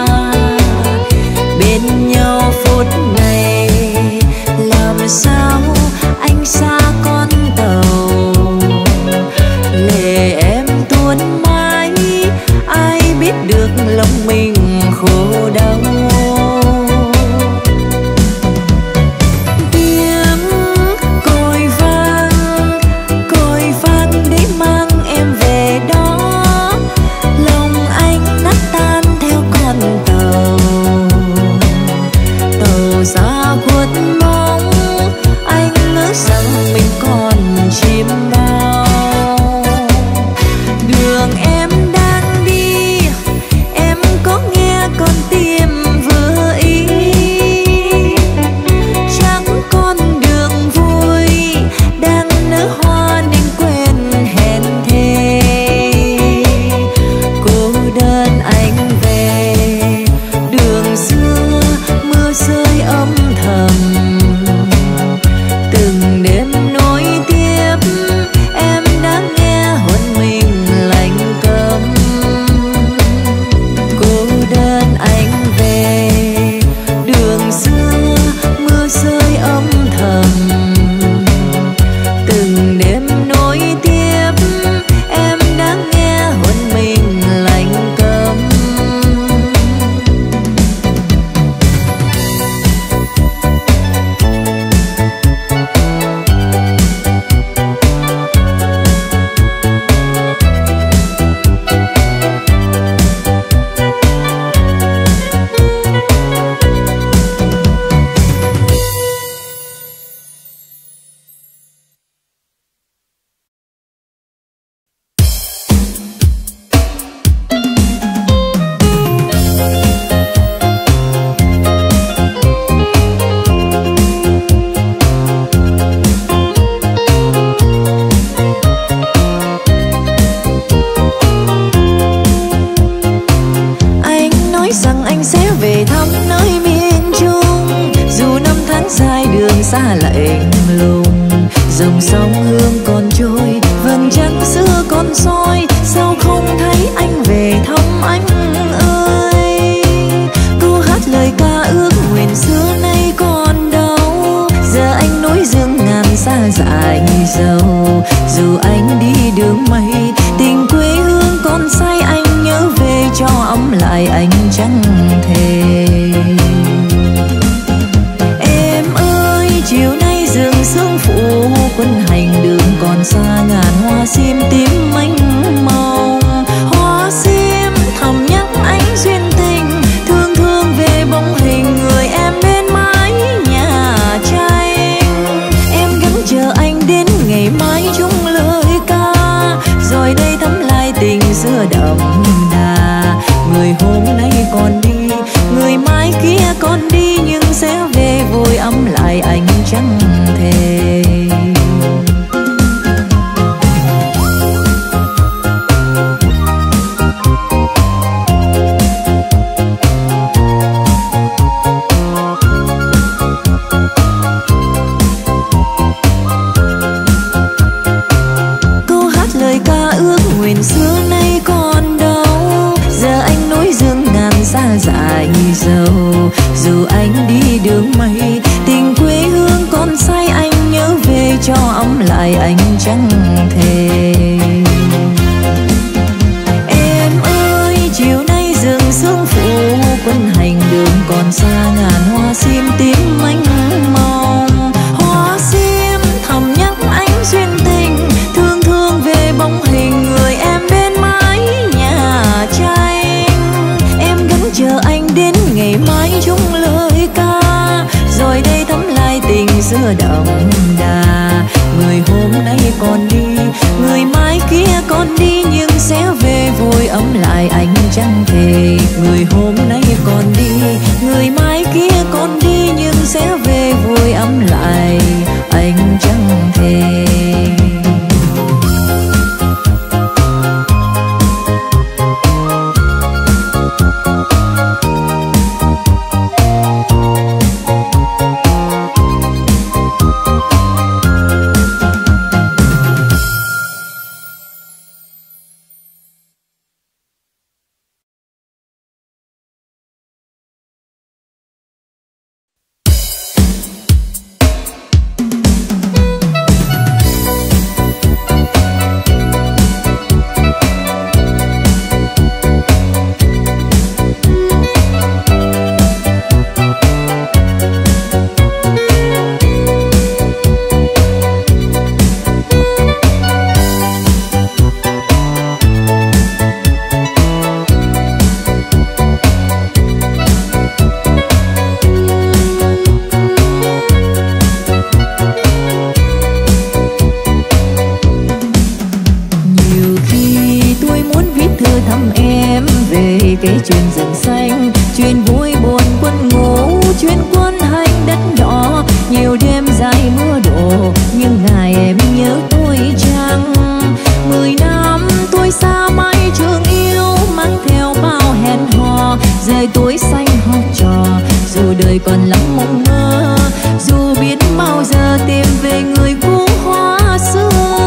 Bên nhau phút này làm sao anh xa con tàu, lệ em tuôn mãi ai biết được lòng mình khổ đau. Tiếng còi vang để mang em về đó, lòng anh nát tan theo con tàu. Tàu xa khuất bóng, anh ngỡ rằng mình còn chim bao. Đường em đang đi, em có nghe con tim vừa ý. Chắc con đường vui đang nở hoa nên quên hẹn thề. Cô đơn anh về đường xưa, mưa rơi âm thầm. Từng đêm nối tiếp em đã nghe hồn mình lạnh câm. Cô đơn anh về đường xưa, mưa rơi âm thầm. Từng đêm nối tiếp em đã nghe hồn mình lạnh câm. Anh nói rằng anh sẽ về thăm nơi miền Trung, dù năm tháng dài đường xa lạnh lùng. Dòng sông Hương còn trôi, vầng trăng xưa còn soi, sao không thấy anh về thăm anh ơi. Câu hát lời ca ước nguyện xưa nay còn đâu, giờ anh núi dương ngàn xa dài giàu. Dù anh đi đường mây, tình quê hương còn say, anh nhớ về cho ấm lại anh chẳng thể. Em ơi chiều nay rừng sương phủ quân hành, đường còn xa ngàn hoa sim tím mênh mông. Hoa sim thầm nhắc anh duyên tình, thương thương về bóng hình người em bên mái nhà tranh. Em người hôm nay còn đi, người mai kia còn đi, nhưng sẽ về vội ấm lại anh chẳng thể. Xưa nay còn đâu, giờ anh núi dương ngàn xa dài dầu. Dù anh đi đường mây, tình quê hương còn say, anh nhớ về cho ấm lại anh chẳng thể. Em ơi chiều nay rừng sương phủ, quân hành đường còn xa, ngàn hoa sim tím mênh mông. Hoa sim thầm nhắc anh duyên tình, thương thương về bóng hình người em bên mái nhà tranh. Em gắng chờ anh đến ngày mai chung lời ca, rồi đây thắm lại tình xưa đậm đà. Người hôm nay còn đi, người mai kia còn đi, nhưng sẽ về vội ấm lại anh chẳng thể. Người hôm nay còn đi, người mai kia còn đi, nhưng sẽ về vội ấm lại anh chẳng thể. Kể chuyện rừng xanh, chuyện vui buồn quân ngũ, chuyện quân hành đất đỏ. Nhiều đêm dài mưa đổ, nhưng ngày em nhớ tôi chăng? 10 năm tôi xa mái trường yêu, mang theo bao hẹn hò, rời tuổi xanh học trò. Dù đời còn lắm mộng mơ, dù biết bao giờ tìm về người cũ hoa xưa.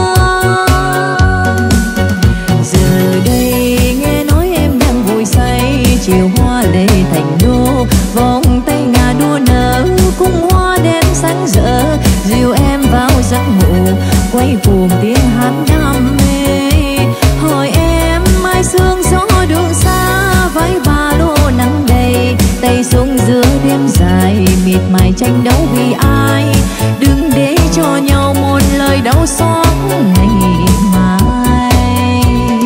Giờ đây nghe nói em đang vui say, chiều hoa lệ thành đô, vòng tay ngà đua nở, cung hoa đen sáng rỡ. Dìu em vào giấc ngủ, quay cuồng tiếng hát đam mê. Hỏi em mai sương gió đường xa, vai ba lô nắng đầy, tay súng giữa đêm dài, miệt mài tranh đấu vì ai. Đừng để cho nhau một lời đau xót ngày mai.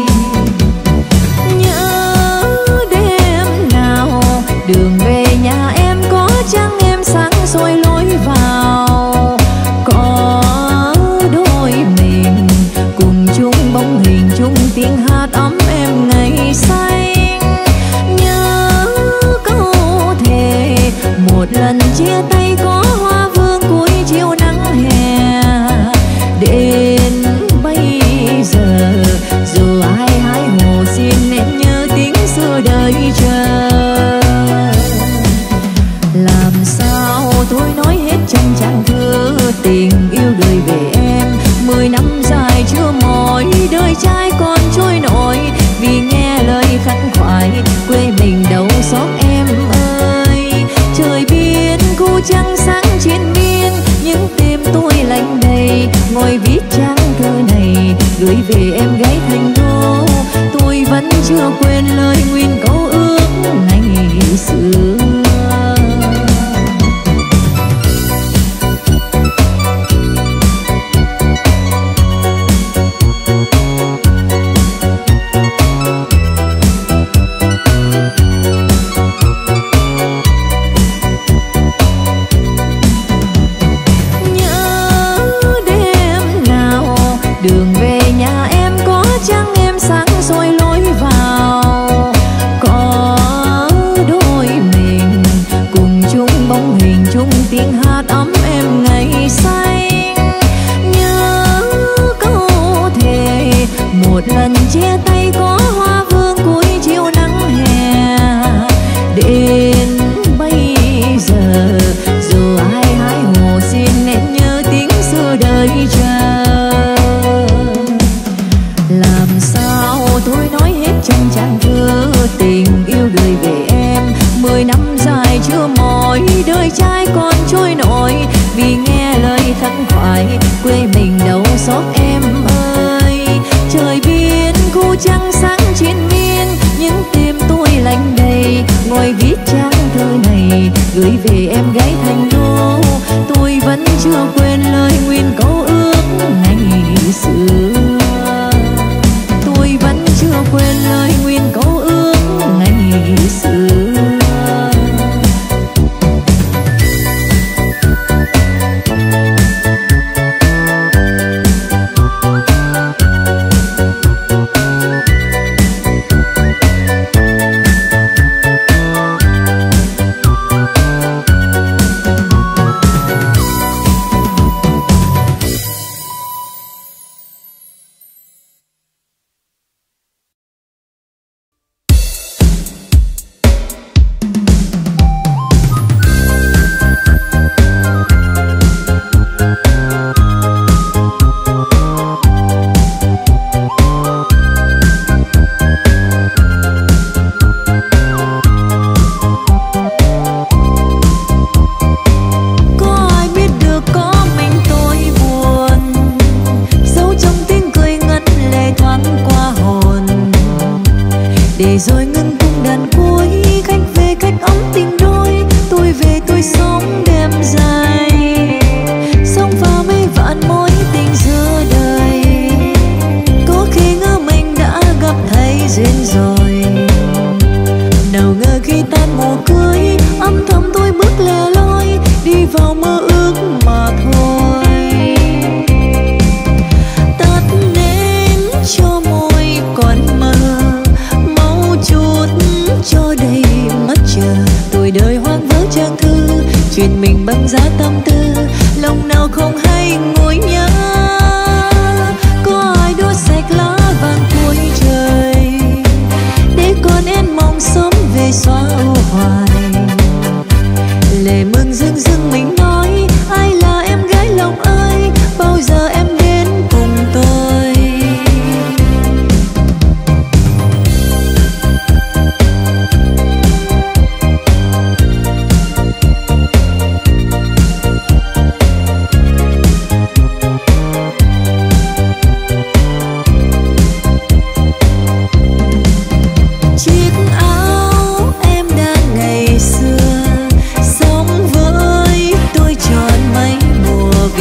Nhớ đêm nào đường về nhà em có trăng em sáng soi lối vào, có đôi mình cùng chung bóng hình chung tiếng hát ấm em ngày xanh. Nhớ câu thề một lần chia tay có hoa vương cuối chiều nắng hè. Đến bây giờ dù ai hái hồ xin em nhớ tiếng xưa đời chờ. Làm sao tôi nói hết trong trang thư tình yêu đời về em. 10 năm dài chưa mỏi, đời trai còn trôi nổi, vì nghe lời khăn khoải quê mình đâu xót em ơi. Trời biên cô trăng sáng trên biên, những đêm tôi lạnh đầy, ngồi viết trang thư này gửi về em gái thành đô. Tôi vẫn chưa quên lời nguyên câu ước ngày xưa. Đường về nhà em có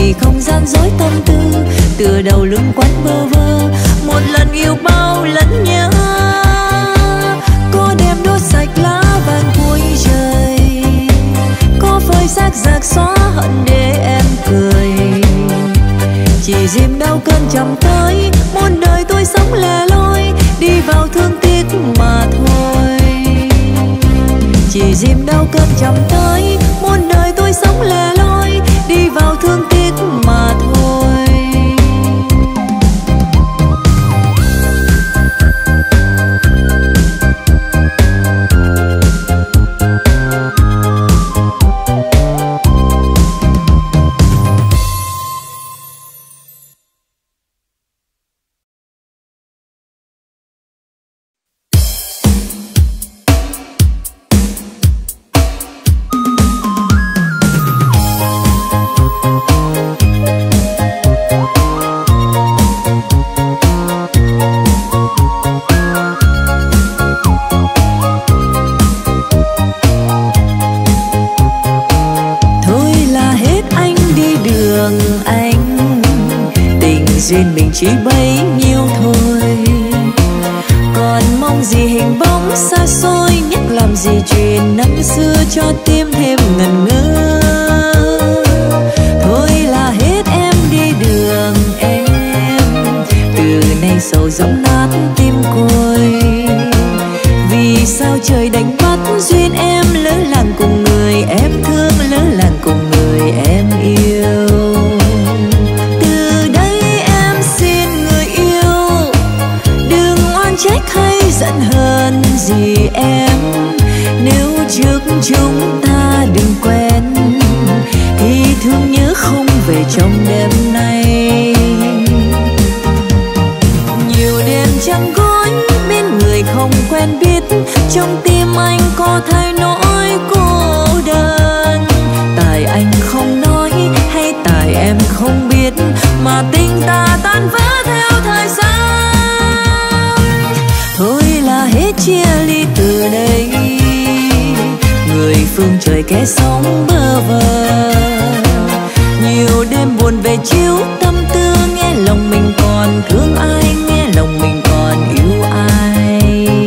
vì không gian dối tâm tư, tựa đầu lưng quán bơ vơ, một lần yêu bao lần nhớ. Có đem đốt sạch lá vàng cuối trời, có phơi xác giặc xóa hận để em cười. Chỉ dìm đau cơn chồng tới, muôn đời tôi sống lẻ loi, đi vào thương tiếc mà thôi. Chỉ dìm đau cơn chồng tới, muôn đời tôi sống lẻ loi, đi vào thương tiếc mà thôi. Duyên mình chỉ bấy nhiêu thôi, còn mong gì hình bóng xa xôi, nhắc làm gì chuyện năm xưa cho tim thêm ngần ngơ. Thôi là hết em đi đường em, từ nay sầu giọng nát tim côi. Vì sao trời đánh bắt duyên em lỡ làng cùng người em thương, lỡ làng cùng người em yêu. Trách hay giận hờn gì em, nếu trước chúng ta đừng quen thì thương nhớ không về trong đêm nay. Nhiều đêm trăng gối bên người không quen biết, trong tim anh có thay nỗi cô đơn. Tại anh không nói hay tại em không biết, mà tình ta tan vỡ theo thời gian. Thôi là hết chia ly từ đây, người phương trời kẻ sóng bơ vơ. Nhiều đêm buồn về chiếu tâm tư, nghe lòng mình còn thương ai, nghe lòng mình còn yêu ai.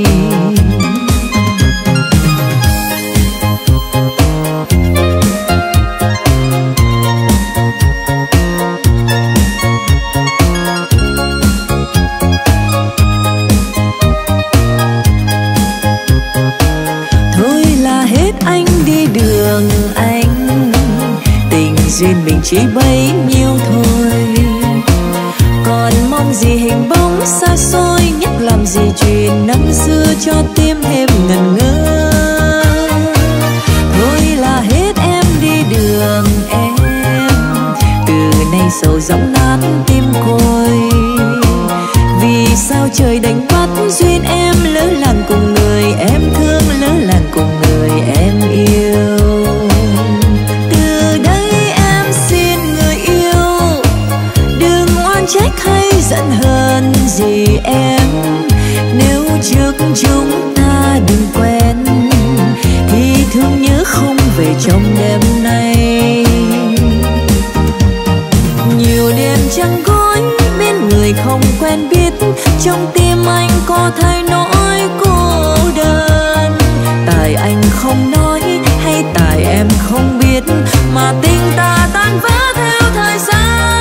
Duyên mình chỉ bấy nhiêu thôi, còn mong gì hình bóng xa xôi, nhắc làm gì chuyện năm xưa cho tim thêm ngần ngơ. Thôi là hết em đi đường em, từ nay sầu giọng nát tim côi. Vì sao trời đánh bắt duyên em lỡ làng cùng người em thương, lỡ làng cùng người em yêu. Trách hay giận hờn gì em, nếu trước chúng ta đừng quen thì thương nhớ không về trong đêm nay. Nhiều đêm trăng gối bên người không quen biết, trong tim anh có thay nỗi cô đơn. Tại anh không nói hay tại em không biết, mà tình ta tan vỡ theo thời gian.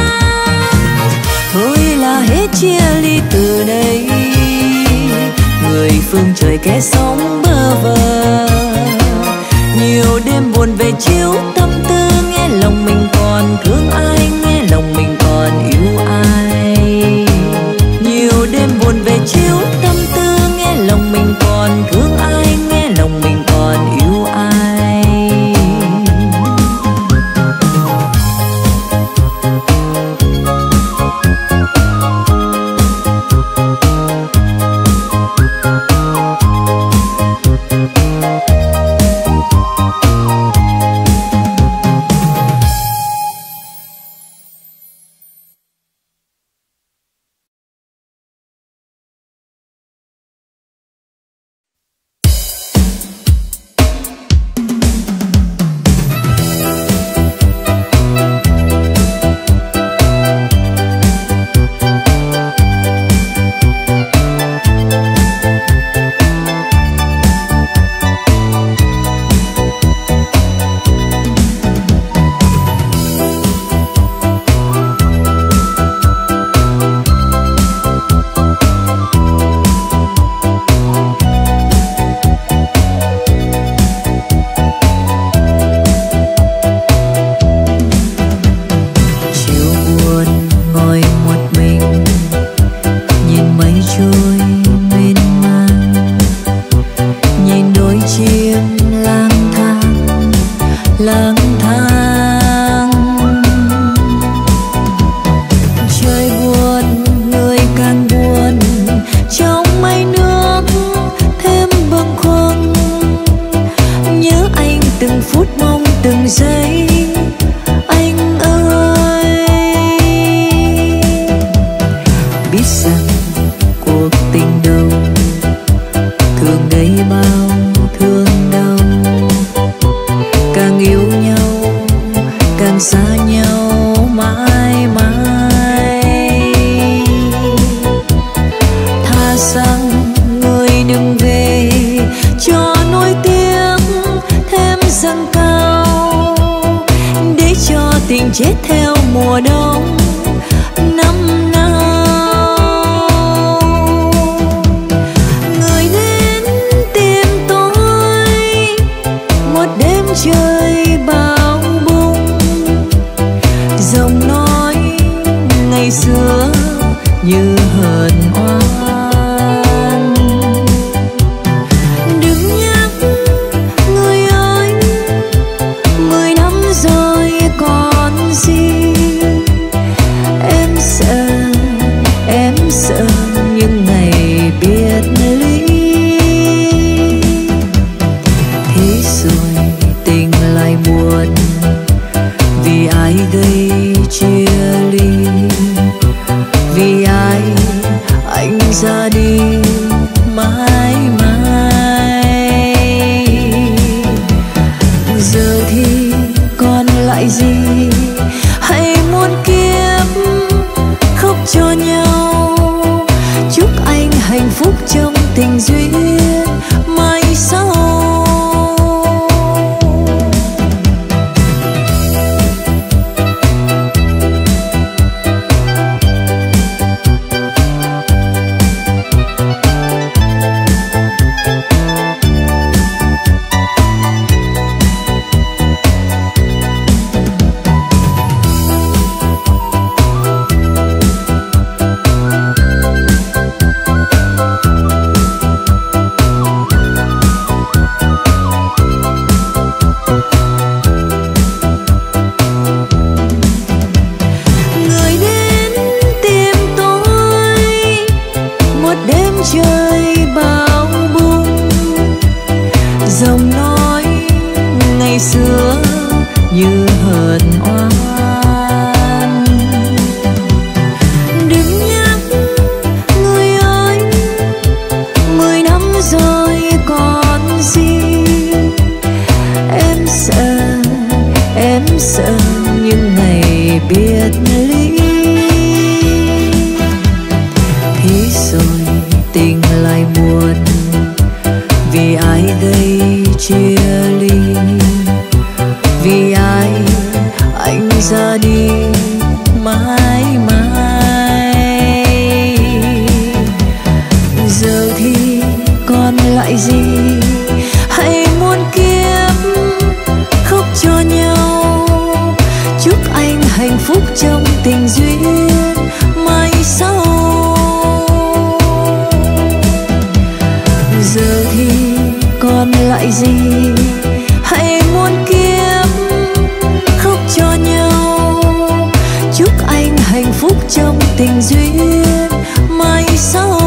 Thôi là hết chia ly từ đây, người phương trời kẻ sóng bơ vơ. Nhiều đêm buồn về chiếu tâm tư, nghe lòng mình còn thương ai, nghe lòng mình còn yêu ai. Nhiều đêm buồn về chiếu tâm tư, nghe lòng mình còn thương ai, nghe lòng mình còn yêu ai. chết theo mùa đông năm nào. Người đến tìm tôi một đêm trời bao bông, giọng nói ngày xưa như hờn oan. Đừng nhắc người ơi, 10 năm rồi còn gì. Em sợ những ngày biệt ly. Thế rồi tình lại buồn vì ai gây chia ly, vì ai anh ra đi mãi mãi. Giờ thì còn lại gì, hay muôn kiếp khóc cho nhau. Chúc anh hạnh phúc trong tình duyên mai sau. Trời bao bông, giọng nói ngày xưa như hờn oan. Đừng nhắc người ơi, 10 năm rồi còn gì. Em sợ những ngày biệt ly. Thế rồi tình lại buồn vì ai gây chia ly, vì ai anh ra đi mãi mãi. Giờ thì còn lại gì, hay muôn kiếp khóc cho nhau. Chúc anh hạnh phúc trong tình duyên mai sau. Giờ thì còn lại gì, hay muôn kiếp khóc cho nhau. Chúc anh hạnh phúc trong tình duyên mai sau.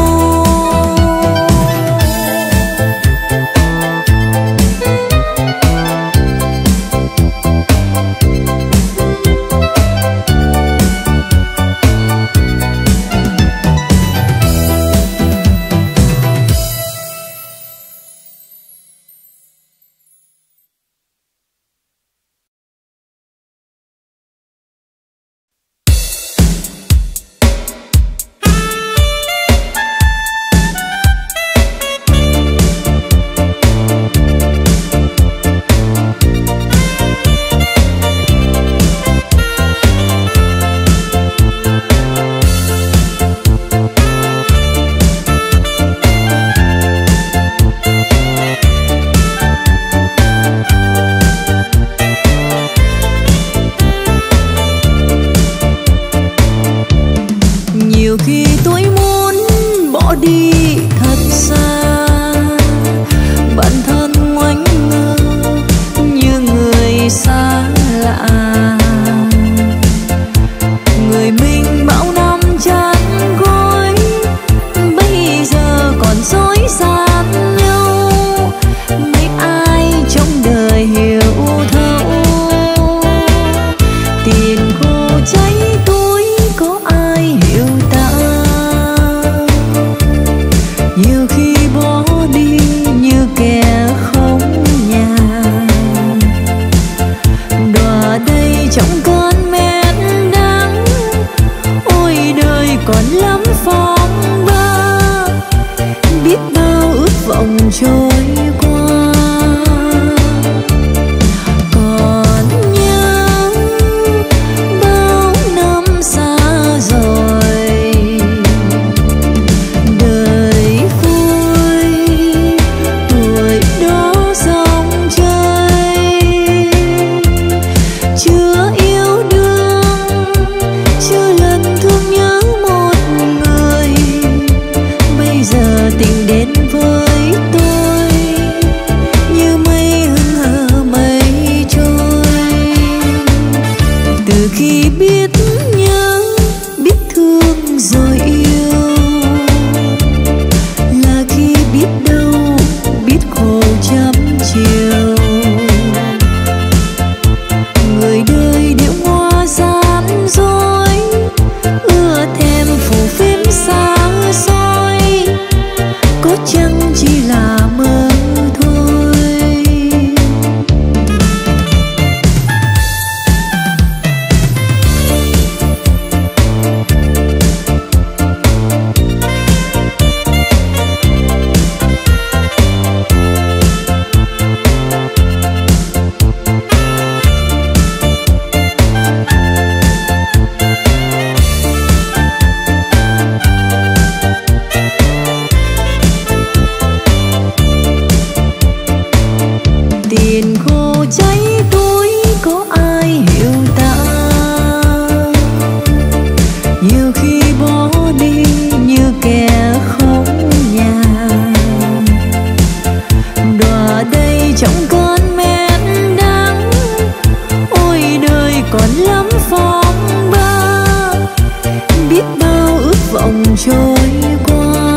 trôi qua.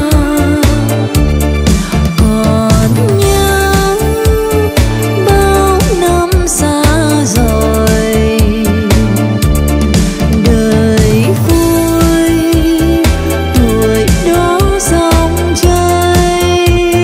Còn nhớ bao năm xa rồi, đời vui tuổi đó dòng chơi,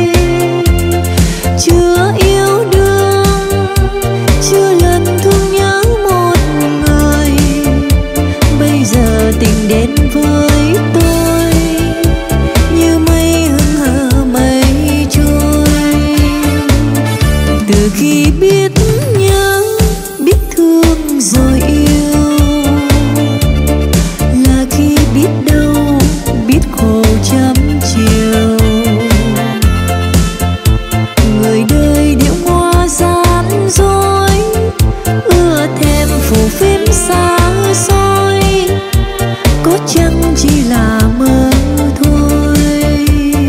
chưa yêu đương, chưa lần thương nhớ một người. Bây giờ tình đến với tôi như mây hững hờ mây trôi. Từ khi biết nhớ, biết thương rồi yêu, là khi biết đau, biết khổ trăm chiều. Người đời điệu hoa gian dối, ưa thêm phù phiếm xa xôi, có chăng chỉ là mơ thôi.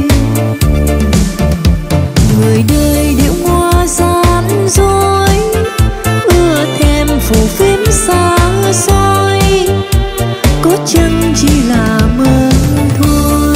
Người đời điệu hoa gian dối, ưa thêm phù phiếm xa xôi, có chăng chỉ là mơ thôi.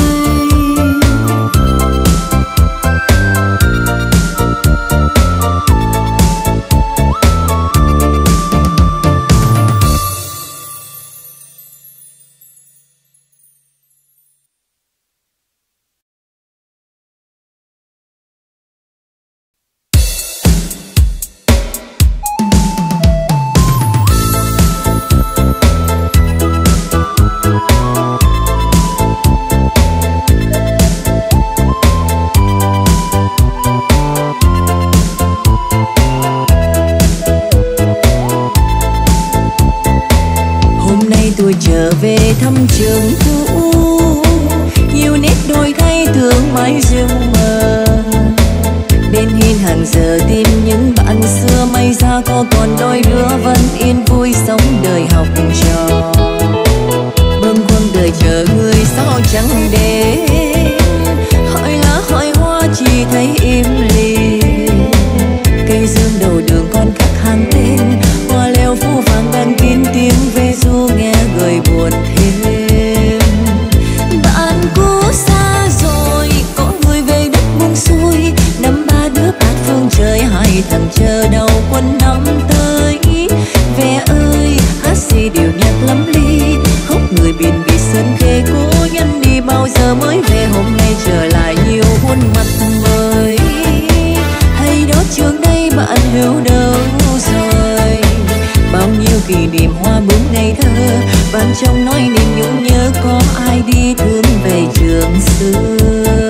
Tôi trở về thăm trường cũ, nhiều nét đổi thay thương mãi rừng mờ. Bên hiên hàng giờ tìm những bạn xưa, may ra có còn đôi đứa vẫn yên vui sống đời học trò. Bâng khuâng đời chờ người sao chẳng đến, hỏi lá hỏi hoa chỉ thấy im lìm. Cây dương đầu đường con khắc hàng tên, hoa leo phố vàng đang kín tiếng về du nghe gợi buồn thêm. Bạn cũ xa rồi, có người về đất buông xuôi, năm ba đứa bát phương trời, hai thằng chờ đầu quân năm tới. Ve ơi hát gì điều nhạc lắm ly, khóc người biển bị sơn khê cố nhân đi, bao giờ mới về hôm nay trở lại nhiều khuôn mặt mới. Hay đó trường đây bạn hiểu đâu rồi, bao nhiêu kỷ niệm hoa bướm ngây thơ, bạn trong nói niềm nhung nhớ có ai đi thương về trường xưa.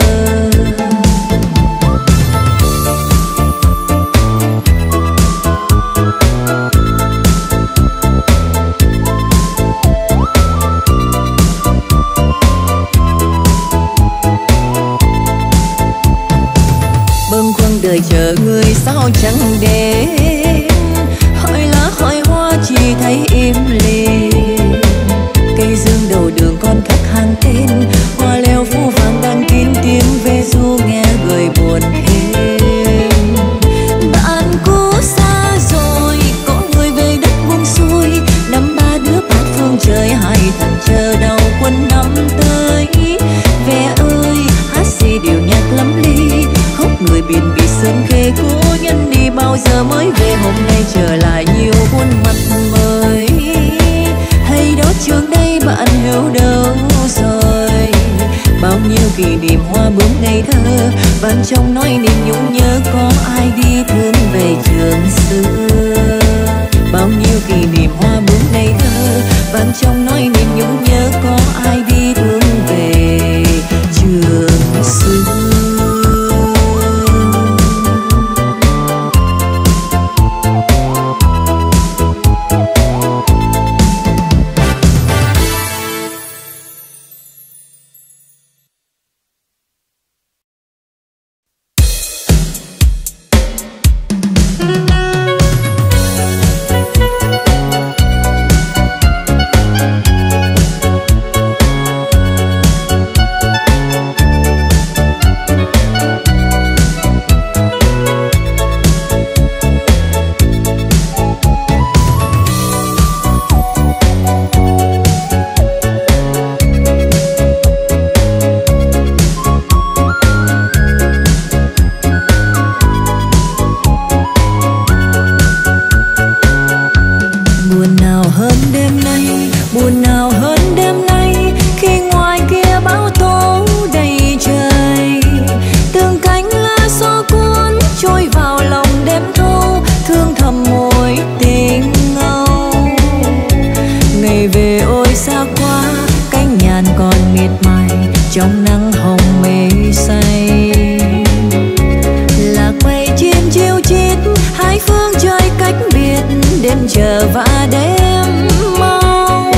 Bâng khuâng đời chờ người sao chẳng đến, hỏi lá hỏi hoa chỉ thấy im lìm. Cây dương đầu đường con khắc hàng tên, hoa leo phố vàng đang kín tiếng về du nghe gợi buồn thêm. Bạn cũ xa rồi, có người về đất buông xuôi, năm ba đứa bát phương trời, hai thằng chờ đầu quân năm tới. Ve ơi hát gì điều nhạc lắm ly, khóc người biển bị sơn khê cố nhân đi, bao giờ mới về hôm nay trở lại nhiều khuôn mặt mới. Hay đó trường đây bạn hiểu đâu rồi, bao nhiêu kỷ niệm hoa bướm ngây thơ, bạn trong nói niềm nhung nhớ có ai đi thương về trường xưa. Bao nhiêu kỷ niệm hoa bướm ngây thơ, bạn trong nói niềm nhung nhớ có ai đi thương về trường xưa. hơn đêm nay khi ngoài kia bão tố đầy trời, từng cánh lá gió cuốn trôi vào lòng đêm thâu, thương thầm mối tình ngâu. Ngày về ôi xa quá, cánh nhàn còn miệt mài trong nắng hồng mây say. Lạc mây chim chiêu chít hai phương trời cách biệt, đêm chờ và đêm mong.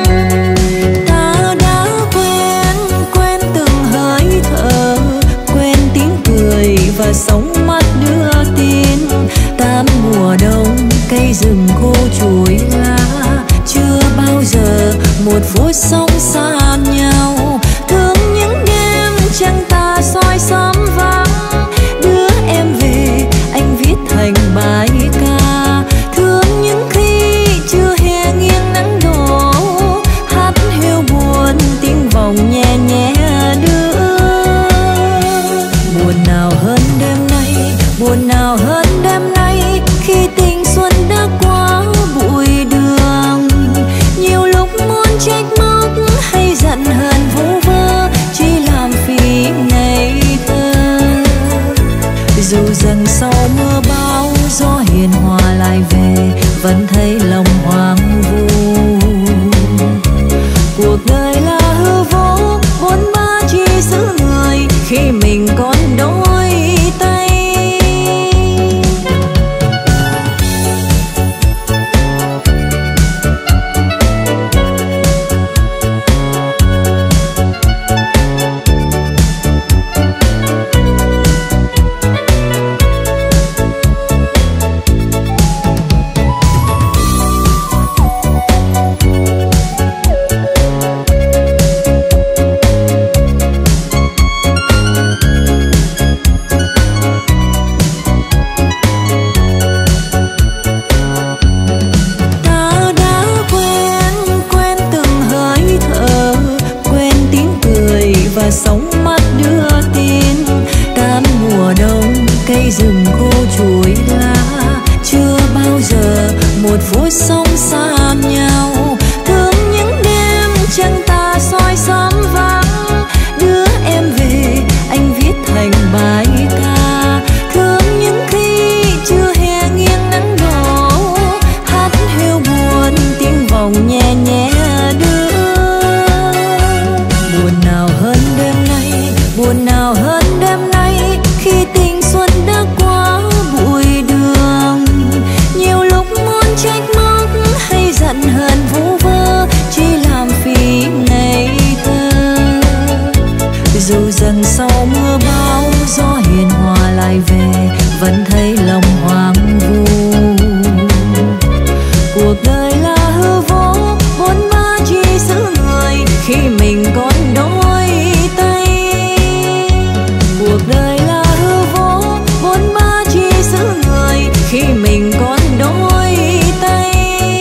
Ta đã quen từng hơi thở, quen tiếng cười và sống mắt đưa tin. Tám mùa đông cây rừng khô chuối lá, chưa bao giờ một phút sống xa nhau. Thương những đêm trăng ta soi sớm vắng, đưa em về anh viết thành bài ca. Thương những khi chưa hè nghiêng nắng đổ, hát hiu buồn tiếng vòng nhẹ nhẹ đưa. Buồn nào hơn đêm nay, buồn nào hơn đêm nay khi tình xuân đã qua bụi đường. Nhiều lúc muốn trách móc hay giận hờn vu vơ, chỉ làm phí ngày thơ. Dù rằng sau mưa bão gió hiền hòa lại về, vẫn thấy lòng hoang vu. Cuộc đời là hư vô, bốn ba chỉ giữ người khi mình còn đôi tay. Sống mắt đưa tin. Tám mùa đông cây rừng khô chuối lá, chưa bao giờ một phút sống xa nhau. Thương những đêm trăng ta soi sớm vắng, đưa em về anh viết thành bài ca. Thương những khi chưa hè nghiêng nắng đổ, hát hiu buồn tiếng vòng nhẹ nhẹ đưa. Buồn nào hơn đêm nay, buồn nào hơn đêm nay khi tình xuân đã qua bụi đường. Nhiều lúc muốn trách móc hay giận hờn vu vơ, chỉ làm phí ngày thơ. Dù rằng sau mưa bão gió hiền hòa lại về, vẫn thấy lòng hoang vu. Cuộc đời là hư vô, bốn ba chỉ giữ người khi mình còn đôi tay. Cuộc đời là hư vô, bốn ba chỉ giữ người khi mình còn đôi tay.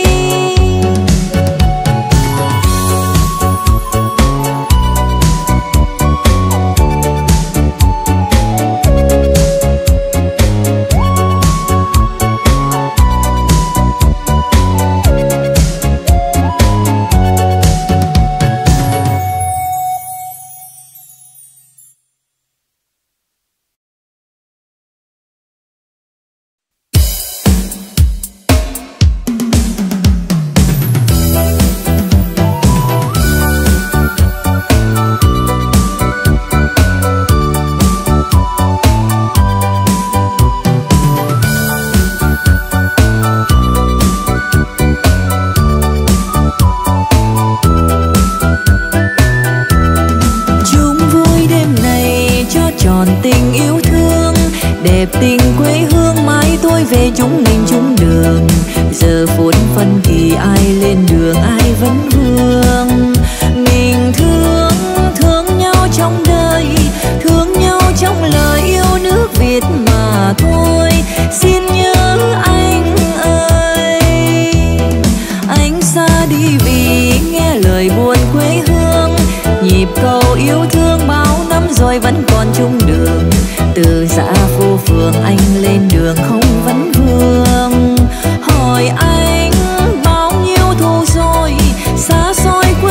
Tình quê hương mãi tôi về chúng mình chung đường. Giờ phút phân kỳ ai lên đường ai vẫn vương. Mình thương nhau trong đời, thương nhau trong lời yêu nước Việt mà thôi. Xin nhớ anh ơi, anh xa đi vì nghe lời buồn quê hương. Nhịp cầu yêu thương bao năm rồi vẫn còn chung đường. Từ xã phố phường anh lên đường không vấn vương. Hỏi anh bao nhiêu thu rồi xa xôi quê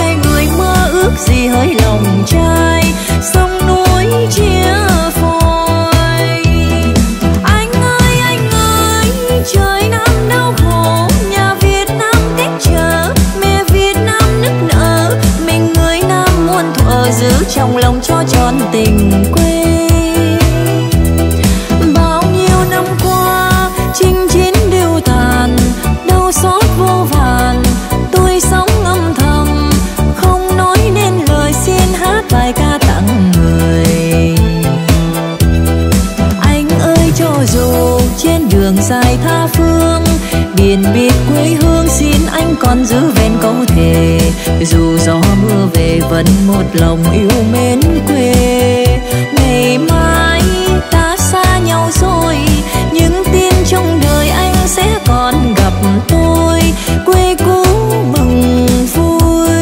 giữ trong lòng cho tròn tình quê. Bao nhiêu năm qua chinh chiến đều tàn, đau xót vô vàn, tôi sống âm thầm không nói nên lời, xin hát bài ca tặng người. Anh ơi cho dù trên đường dài tha phương, biển biệt quê hương, xin anh còn giữ vẹn câu thề, dù gió mưa về vẫn một lòng yêu mến quê. Ngày mai ta xa nhau rồi, những tin trong đời anh sẽ còn gặp tôi, quê cũ mừng vui.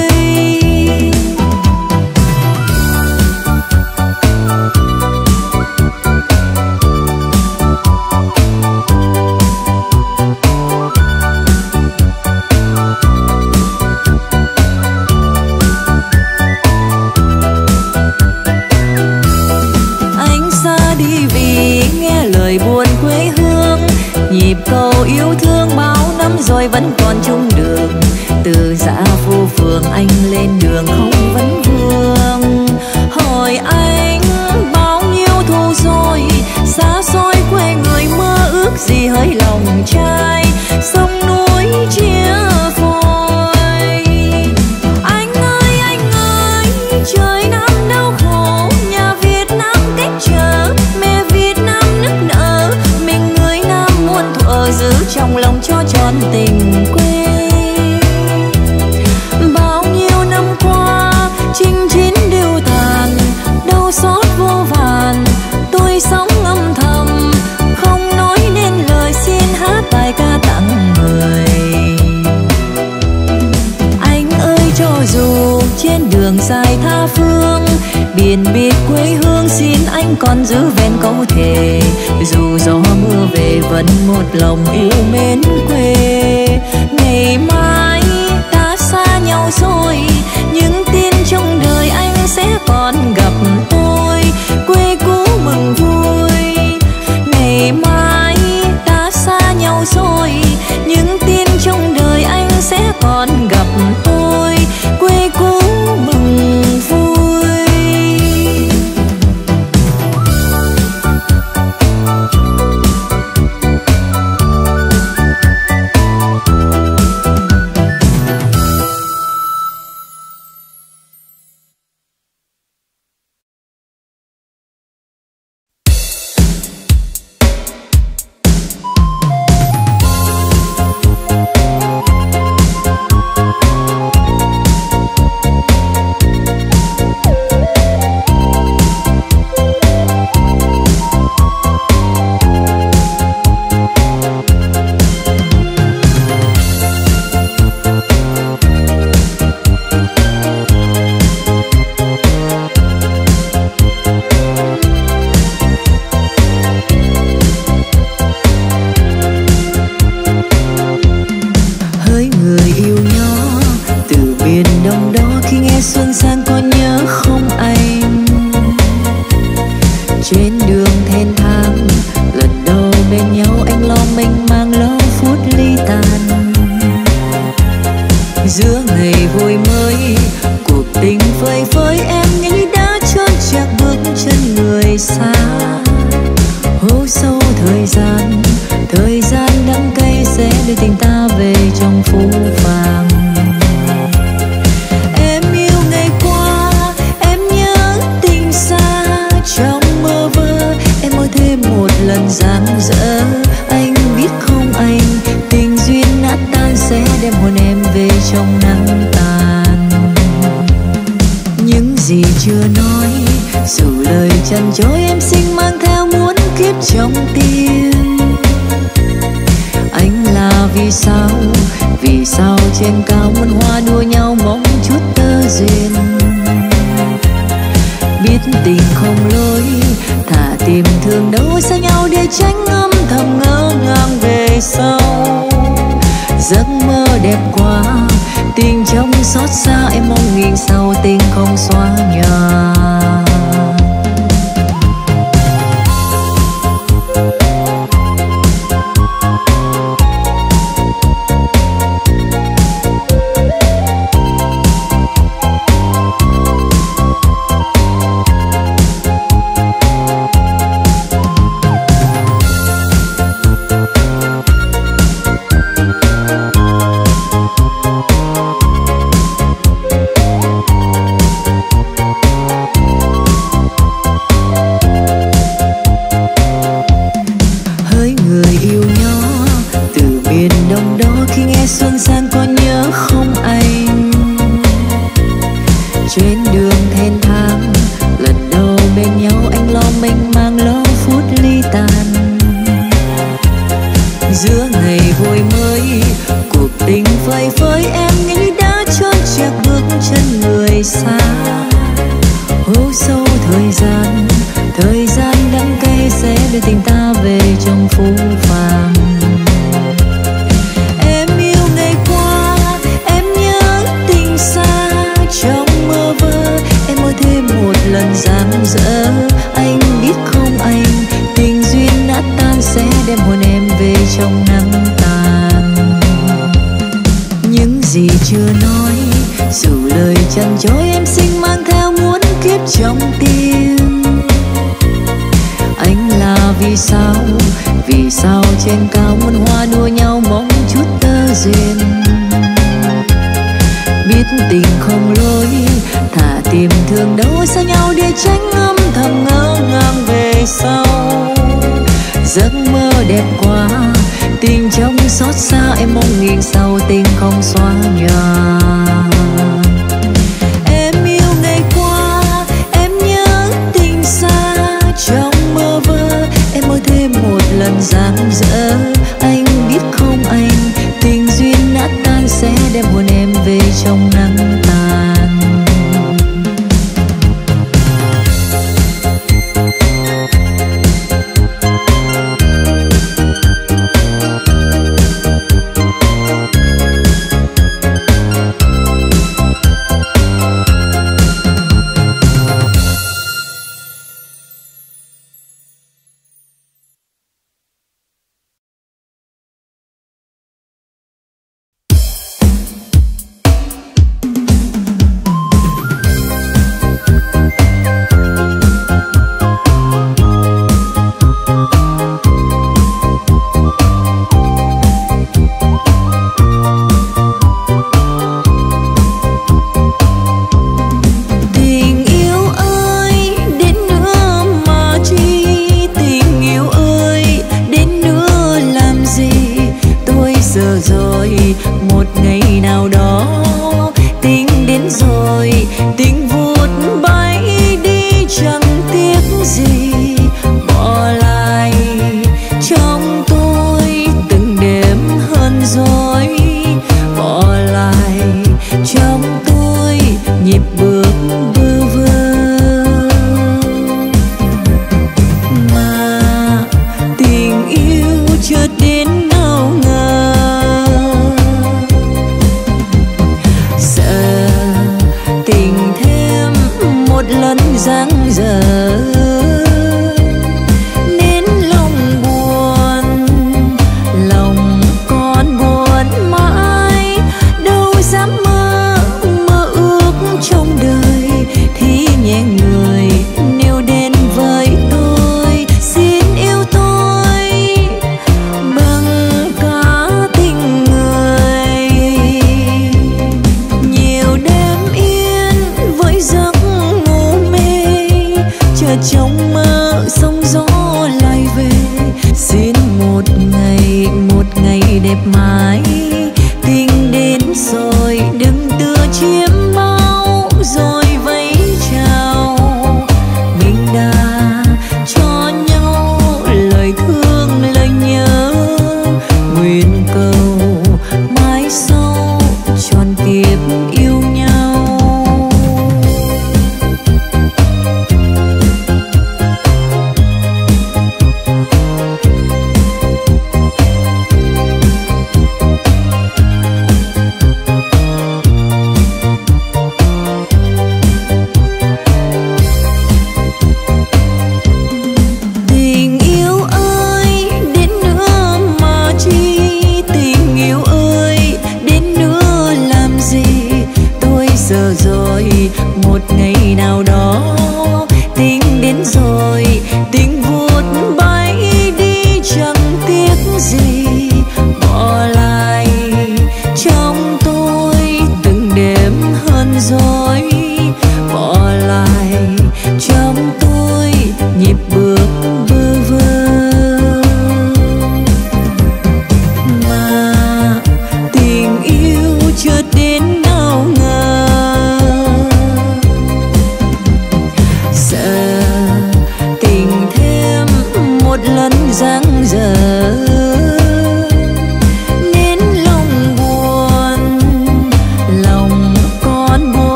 Nhịp cầu yêu thương bao năm rồi vẫn còn chung đường, từ dã phố phường anh lên đường không vấn vương. Hỏi anh bao nhiêu thu rồi, xa xôi quê người mơ ước gì hỡi lòng trai, sông núi chia phôi. Anh ơi, trời Nam đau khổ, nhà Việt Nam cách trở, mẹ Việt Nam nức nở, mình người Nam muôn thuở giữ trong lòng cho tròn tình quê. Bao nhiêu năm qua chinh chiến đều tàn, đau xót vô vàn, tôi sống âm thầm không nói nên lời, xin hát bài ca tặng người. Anh ơi cho dù trên đường dài tha phương, biển biệt quê hương, xin anh còn giữ vẹn câu thề, dù gió mưa về vẫn một lòng yêu mến quê. Ngày mai ta xa nhau rồi, những tin trong đời anh sẽ còn gặp tôi, quê cũ mừng vui. Ngày mai ta xa nhau rồi, những tin trong đời anh sẽ còn gặp tôi, quê cũ mừng vui. Trên đường thênh thang lần đầu bên nhau, anh lo mênh mang lo phút ly tàn. Giữa ngày vui mới cuộc tình phơi phới, em nghĩ đã chót chạc bước chân người xa. Hố sâu thời gian đắng cay sẽ đưa tình ta về trong phũ phàng. Em yêu ngày qua, em nhớ tình xa. Trong mơ vơ em mơ thêm một lần rạng rỡ. Anh biết không anh, tình duyên nát tan sẽ đem hồn em về trong nắng tàn. Những gì chưa nói, dù lời chăn chối em xin mang theo muôn kiếp trong tim. Anh là vì sao trên cao muôn hoa đua nhau mong chút tơ duyên. Biết tình không lối, thà tìm thương đâu xa nhau để tránh âm thầm ngỡ ngàng về sau. Giấc mơ đẹp quá, tình trong xót xa em mong nghìn sau tình không xóa nhòa. Em yêu ngày qua, em nhớ tình xa. Trong mơ vơ em mơ thêm một lần rạng rỡ. Anh biết không anh, tình duyên nát tan sẽ đem hồn em về trong nắng tàn.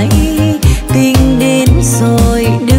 tình đến rồi